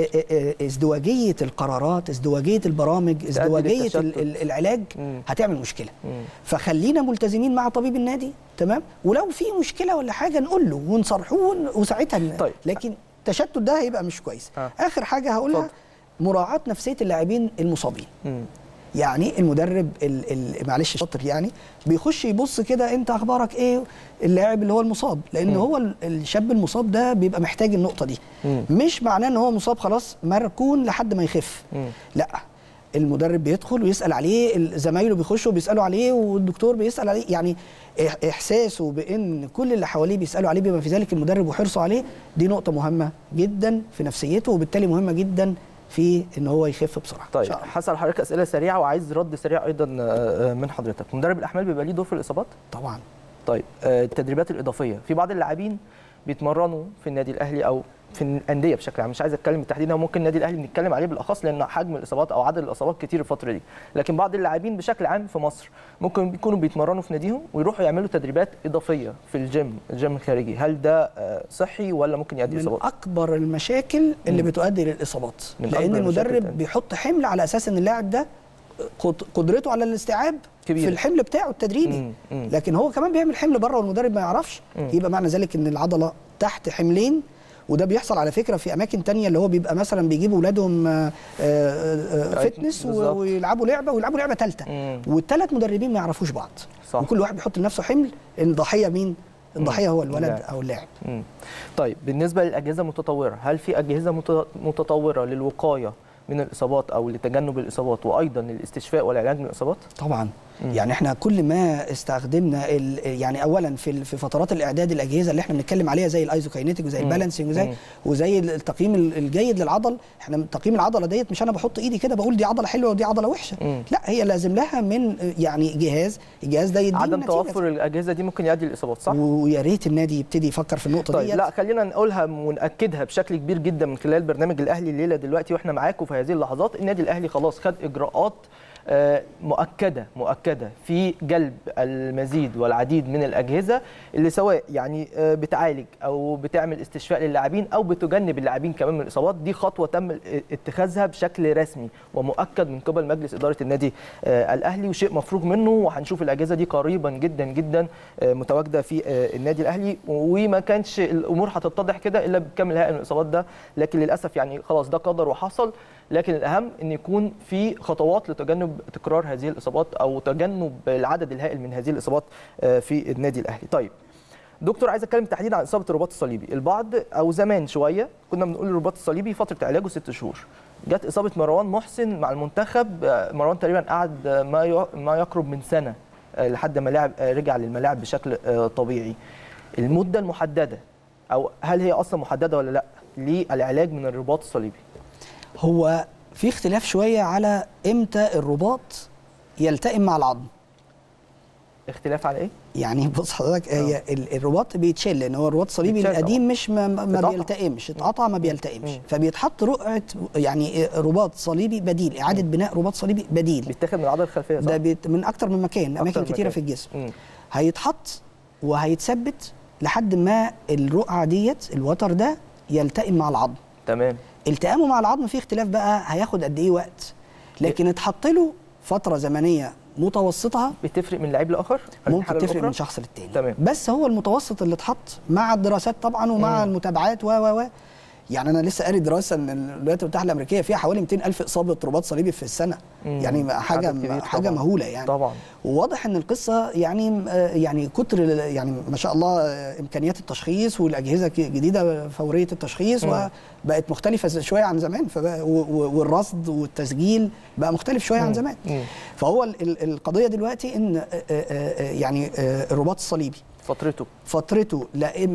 ازدواجيه القرارات، ازدواجيه البرامج، ازدواجيه العلاج مم. هتعمل مشكله. مم. فخلينا ملتزمين مع طبيب النادي، تمام، ولو في مشكله ولا حاجه نقول له ونصرحوه وساعتها. طيب. لكن التشتت ده هيبقى مش كويس. آه. اخر حاجه هقولها، مراعاه نفسيه اللاعبين المصابين. مم. يعني المدرب معلش شاطر يعني بيخش يبص كده انت اخبارك ايه اللاعب اللي هو المصاب، لان م. هو الشاب المصاب ده بيبقى محتاج النقطه دي. م. مش معناه ان هو مصاب خلاص مركون لحد ما يخف. م. لا، المدرب بيدخل ويسال عليه، زمايله بيخشوا بيسالوا عليه، والدكتور بيسال عليه. يعني احساسه بان كل اللي حواليه بيسالوا عليه بما في ذلك المدرب وحرصه عليه، دي نقطه مهمه جدا في نفسيته، وبالتالي مهمه جدا في ان هو يخف بسرعه. طيب حصل حضرتك اسئله سريعه وعايز رد سريع ايضا من حضرتك. مدرب الاحمال بيبقى ليه دور في الاصابات؟ طبعا. طيب التدريبات الاضافيه، في بعض اللاعبين بيتمرنوا في النادي الاهلي او في الانديه بشكل عام، مش عايز اتكلم بالتحديد، هو ممكن النادي الاهلي بنتكلم عليه بالاخص لان حجم الاصابات او عدد الاصابات كتير الفتره دي، لكن بعض اللاعبين بشكل عام في مصر ممكن بيكونوا بيتمرنوا في ناديهم ويروحوا يعملوا تدريبات اضافيه في الجيم الجيم الخارجي. هل ده صحي ولا ممكن يؤدي اصابات؟ من اكبر المشاكل اللي م. بتؤدي للاصابات، لان المدرب بيحط حمل على اساس ان اللاعب ده قدرته على الاستيعاب كبيرة. في الحمل بتاعه التدريبي، م. م. لكن هو كمان بيعمل حمل بره والمدرب ما يعرفش، م. يبقى معنى ذلك ان العضله تحت حملين. وده بيحصل على فكره في اماكن تانية، اللي هو بيبقى مثلا بيجيبوا اولادهم فتنس ويلعبوا لعبه ويلعبوا لعبه ثالثه، والثلاث مدربين ما يعرفوش بعض. صح. وكل واحد بيحط لنفسه حمل. الضحيه مين؟ الضحيه هو الولد لا. او اللاعب. طيب بالنسبه للاجهزه المتطوره، هل في اجهزه متطوره للوقايه من الاصابات او لتجنب الاصابات وايضا للاستشفاء والعلاج من الاصابات؟ طبعا. مم. يعني احنا كل ما استخدمنا يعني اولا في في فترات الاعداد الاجهزه اللي احنا بنتكلم عليها زي الايزوكاينيتيك وزي البالانسنج وزي مم. وزي التقييم الجيد للعضل. احنا تقييم العضله ديت مش انا بحط ايدي كده بقول دي عضله حلوه ودي عضله وحشه. مم. لا، هي لازم لها من يعني جهاز الجهاز ده يدينا عدم توفر الاجهزه دي ممكن يؤدي للاصابات، صح؟ ويا ريت النادي يبتدي يفكر في النقطه طيب ديت. لا، خلينا نقولها وناكدها بشكل كبير جدا من خلال برنامج الاهلي الليله دلوقتي واحنا معاكم في هذه اللحظات. النادي الاهلي خلاص خد اجراءات مؤكده مؤكده في جلب المزيد والعديد من الاجهزه اللي سواء يعني بتعالج او بتعمل استشفاء للاعبين او بتجنب اللاعبين كمان من الاصابات. دي خطوه تم اتخاذها بشكل رسمي ومؤكد من قبل مجلس اداره النادي الاهلي، وشيء مفروغ منه، وهنشوف الاجهزه دي قريبا جدا جدا متواجده في النادي الاهلي. وما كانش الامور هتتضح كده الا بكم الهائل من الاصابات ده، لكن للاسف يعني خلاص ده قدر وحصل. لكن الاهم ان يكون في خطوات لتجنب تكرار هذه الاصابات او تجنب العدد الهائل من هذه الاصابات في النادي الاهلي. طيب دكتور، عايز اتكلم تحديدا عن اصابه الرباط الصليبي. البعض او زمان شويه كنا بنقول الرباط الصليبي فتره علاجه ست شهور. جت اصابه مروان محسن مع المنتخب، مروان تقريبا قعد ما ما يقرب من سنه لحد ما لعب رجع للملاعب بشكل طبيعي. المده المحدده او هل هي اصلا محدده ولا لا للعلاج من الرباط الصليبي؟ هو في اختلاف شويه على امتى الرباط يلتئم مع العظم. اختلاف على ايه؟ يعني بص حضرتك، هي الرباط بيتشال، لان هو الرباط الصليبي القديم مش ما, ما بيلتئمش، اتقطع ما بيلتئمش، فبيتحط رقعه يعني رباط صليبي بديل، اعاده بناء رباط صليبي بديل بيتاخد من العضله الخلفيه صح؟ ده بيت من اكتر من مكان، اماكن كتيره في الجسم. مم. هيتحط وهيتثبت لحد ما الرقعه ديت الوتر ده يلتئم مع العظم. تمام. التئامه مع العظم فيه اختلاف بقى، هياخد قد ايه وقت، لكن اتحط له فتره زمنيه متوسطها. بتفرق من لعيب لاخر؟ ممكن تفرق من شخص للتاني. تمام. بس هو المتوسط اللي اتحط مع الدراسات طبعا ومع مم. المتابعات و و و يعني انا لسه قاري دراسه ان الولايات المتحده الامريكيه فيها حوالي مئتين ألف اصابه رباط صليبي في السنه. مم. يعني حاجه حاجه طبعًا. مهوله يعني طبعا. وواضح ان القصه يعني يعني كتر يعني ما شاء الله امكانيات التشخيص والاجهزه الجديده فوريه التشخيص مم. وبقت مختلفه شويه عن زمان، والرصد والتسجيل بقى مختلف شويه مم. عن زمان. مم. فهو القضيه دلوقتي ان يعني الرباط الصليبي فترته فترته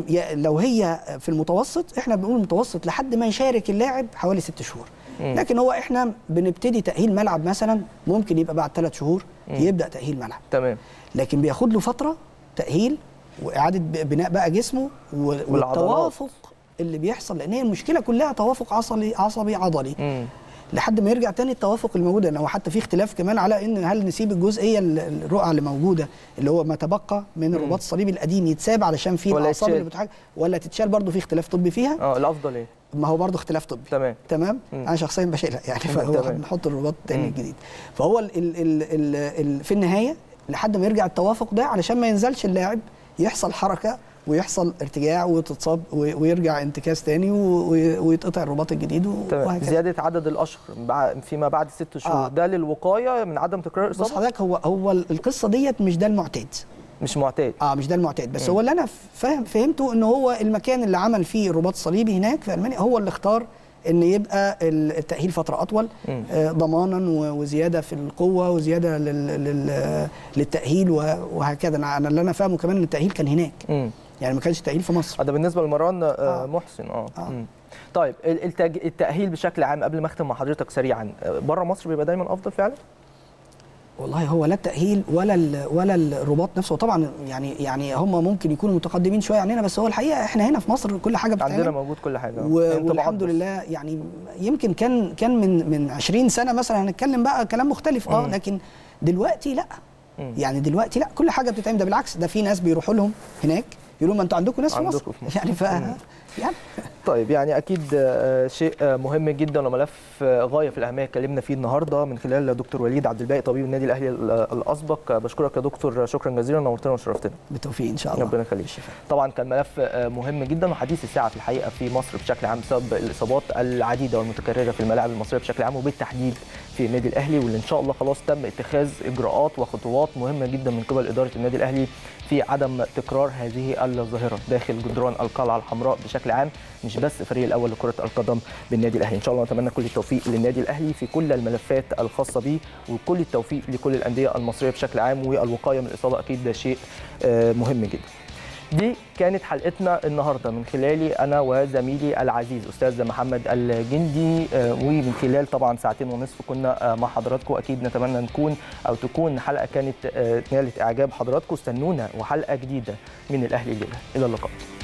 لو هي في المتوسط، احنا بنقول المتوسط لحد ما يشارك اللاعب حوالي ست شهور. مم. لكن هو احنا بنبتدي تأهيل ملعب مثلا ممكن يبقى بعد ثلاث شهور مم. يبدأ تأهيل ملعب. تمام. لكن بياخد له فترة تأهيل وإعادة بناء بقى جسمه والتوافق اللي بيحصل، لأن هي المشكلة كلها توافق عصبي عصبي عضلي. مم. لحد ما يرجع تاني التوافق الموجود، لان هو حتى في اختلاف كمان على ان هل نسيب الجزئيه الرقعه اللي موجوده اللي هو ما تبقى من الرباط الصليبي القديم يتساب علشان فيه الاعصاب اللي بتحاجه، ولا تتشال برضه في اختلاف طبي فيها. اه الافضل ايه؟ ما هو برضه اختلاف طبي. تمام تمام. مم. انا شخصيا بشيلها يعني، فهو بنحط الرباط الثاني الجديد. فهو ال ال ال ال ال في النهايه لحد ما يرجع التوافق ده علشان ما ينزلش اللاعب يحصل حركه ويحصل ارتجاع وتتصاب ويرجع انتكاس تاني ويتقطع الرباط الجديد وهكذا. زياده عدد الاشهر فيما بعد ست شهور آه. ده للوقايه من عدم تكرار الاصابه. بص حضرتك، هو هو القصه ديت مش ده المعتاد. مش معتاد. اه مش ده المعتاد، بس م. هو اللي انا فاهم فهمته ان هو المكان اللي عمل فيه الرباط الصليبي هناك في المانيا هو اللي اختار ان يبقى التاهيل فتره اطول آه ضمانا وزياده في القوه وزياده لل لل للتاهيل وهكذا. انا اللي انا فاهمه كمان ان التاهيل كان هناك. م. يعني ما كانش تأهيل في مصر. ده بالنسبه لمروان آه محسن. اه, آه. طيب التأهيل بشكل عام قبل ما اختم مع حضرتك سريعا، بره مصر بيبقى دايما افضل فعلا؟ والله هو لا التأهيل ولا ولا الرباط نفسه طبعا، يعني يعني هم ممكن يكونوا متقدمين شويه عننا، بس هو الحقيقه احنا هنا في مصر كل حاجه بتتعمل عندنا موجود كل حاجه والحمد لله. يعني يمكن كان كان من من عشرين سنه مثلا هنتكلم بقى كلام مختلف اه لكن دلوقتي لا. مم. يعني دلوقتي لا كل حاجه بتتعمل، ده بالعكس ده في ناس بيروحوا لهم هناك يقولوا ما انتوا عندكم ناس في مصر, في مصر. يعني ف يعني طيب يعني اكيد شيء مهم جدا وملف غايه في الاهميه اتكلمنا فيه النهارده من خلال دكتور وليد عبد الباقي طبيب النادي الاهلي الاسبق. بشكرك يا دكتور، شكرا جزيلا، نورتنا وشرفتنا. بالتوفيق ان شاء الله. ربنا يخليك. طبعا كان ملف مهم جدا وحديث الساعه في الحقيقه في مصر بشكل عام بسبب الاصابات العديده والمتكرره في الملاعب المصريه بشكل عام وبالتحديد في النادي الاهلي، واللي ان شاء الله خلاص تم اتخاذ اجراءات وخطوات مهمه جدا من قبل اداره النادي الاهلي في عدم تكرار هذه الظاهره داخل جدران القلعه الحمراء بشكل عام، مش بس الفريق الاول لكره القدم بالنادي الاهلي. ان شاء الله نتمنى كل التوفيق للنادي الاهلي في كل الملفات الخاصه به، وكل التوفيق لكل الانديه المصريه بشكل عام، والوقايه من الاصابه اكيد ده شيء مهم جدا. دي كانت حلقتنا النهارده من خلالي انا وزميلي العزيز استاذ محمد الجندي، ومن خلال طبعا ساعتين ونصف كنا مع حضراتكم. اكيد نتمنى نكون او تكون حلقه كانت نالت اعجاب حضراتكم. استنونا وحلقه جديده من الاهلي الليله، الى اللقاء.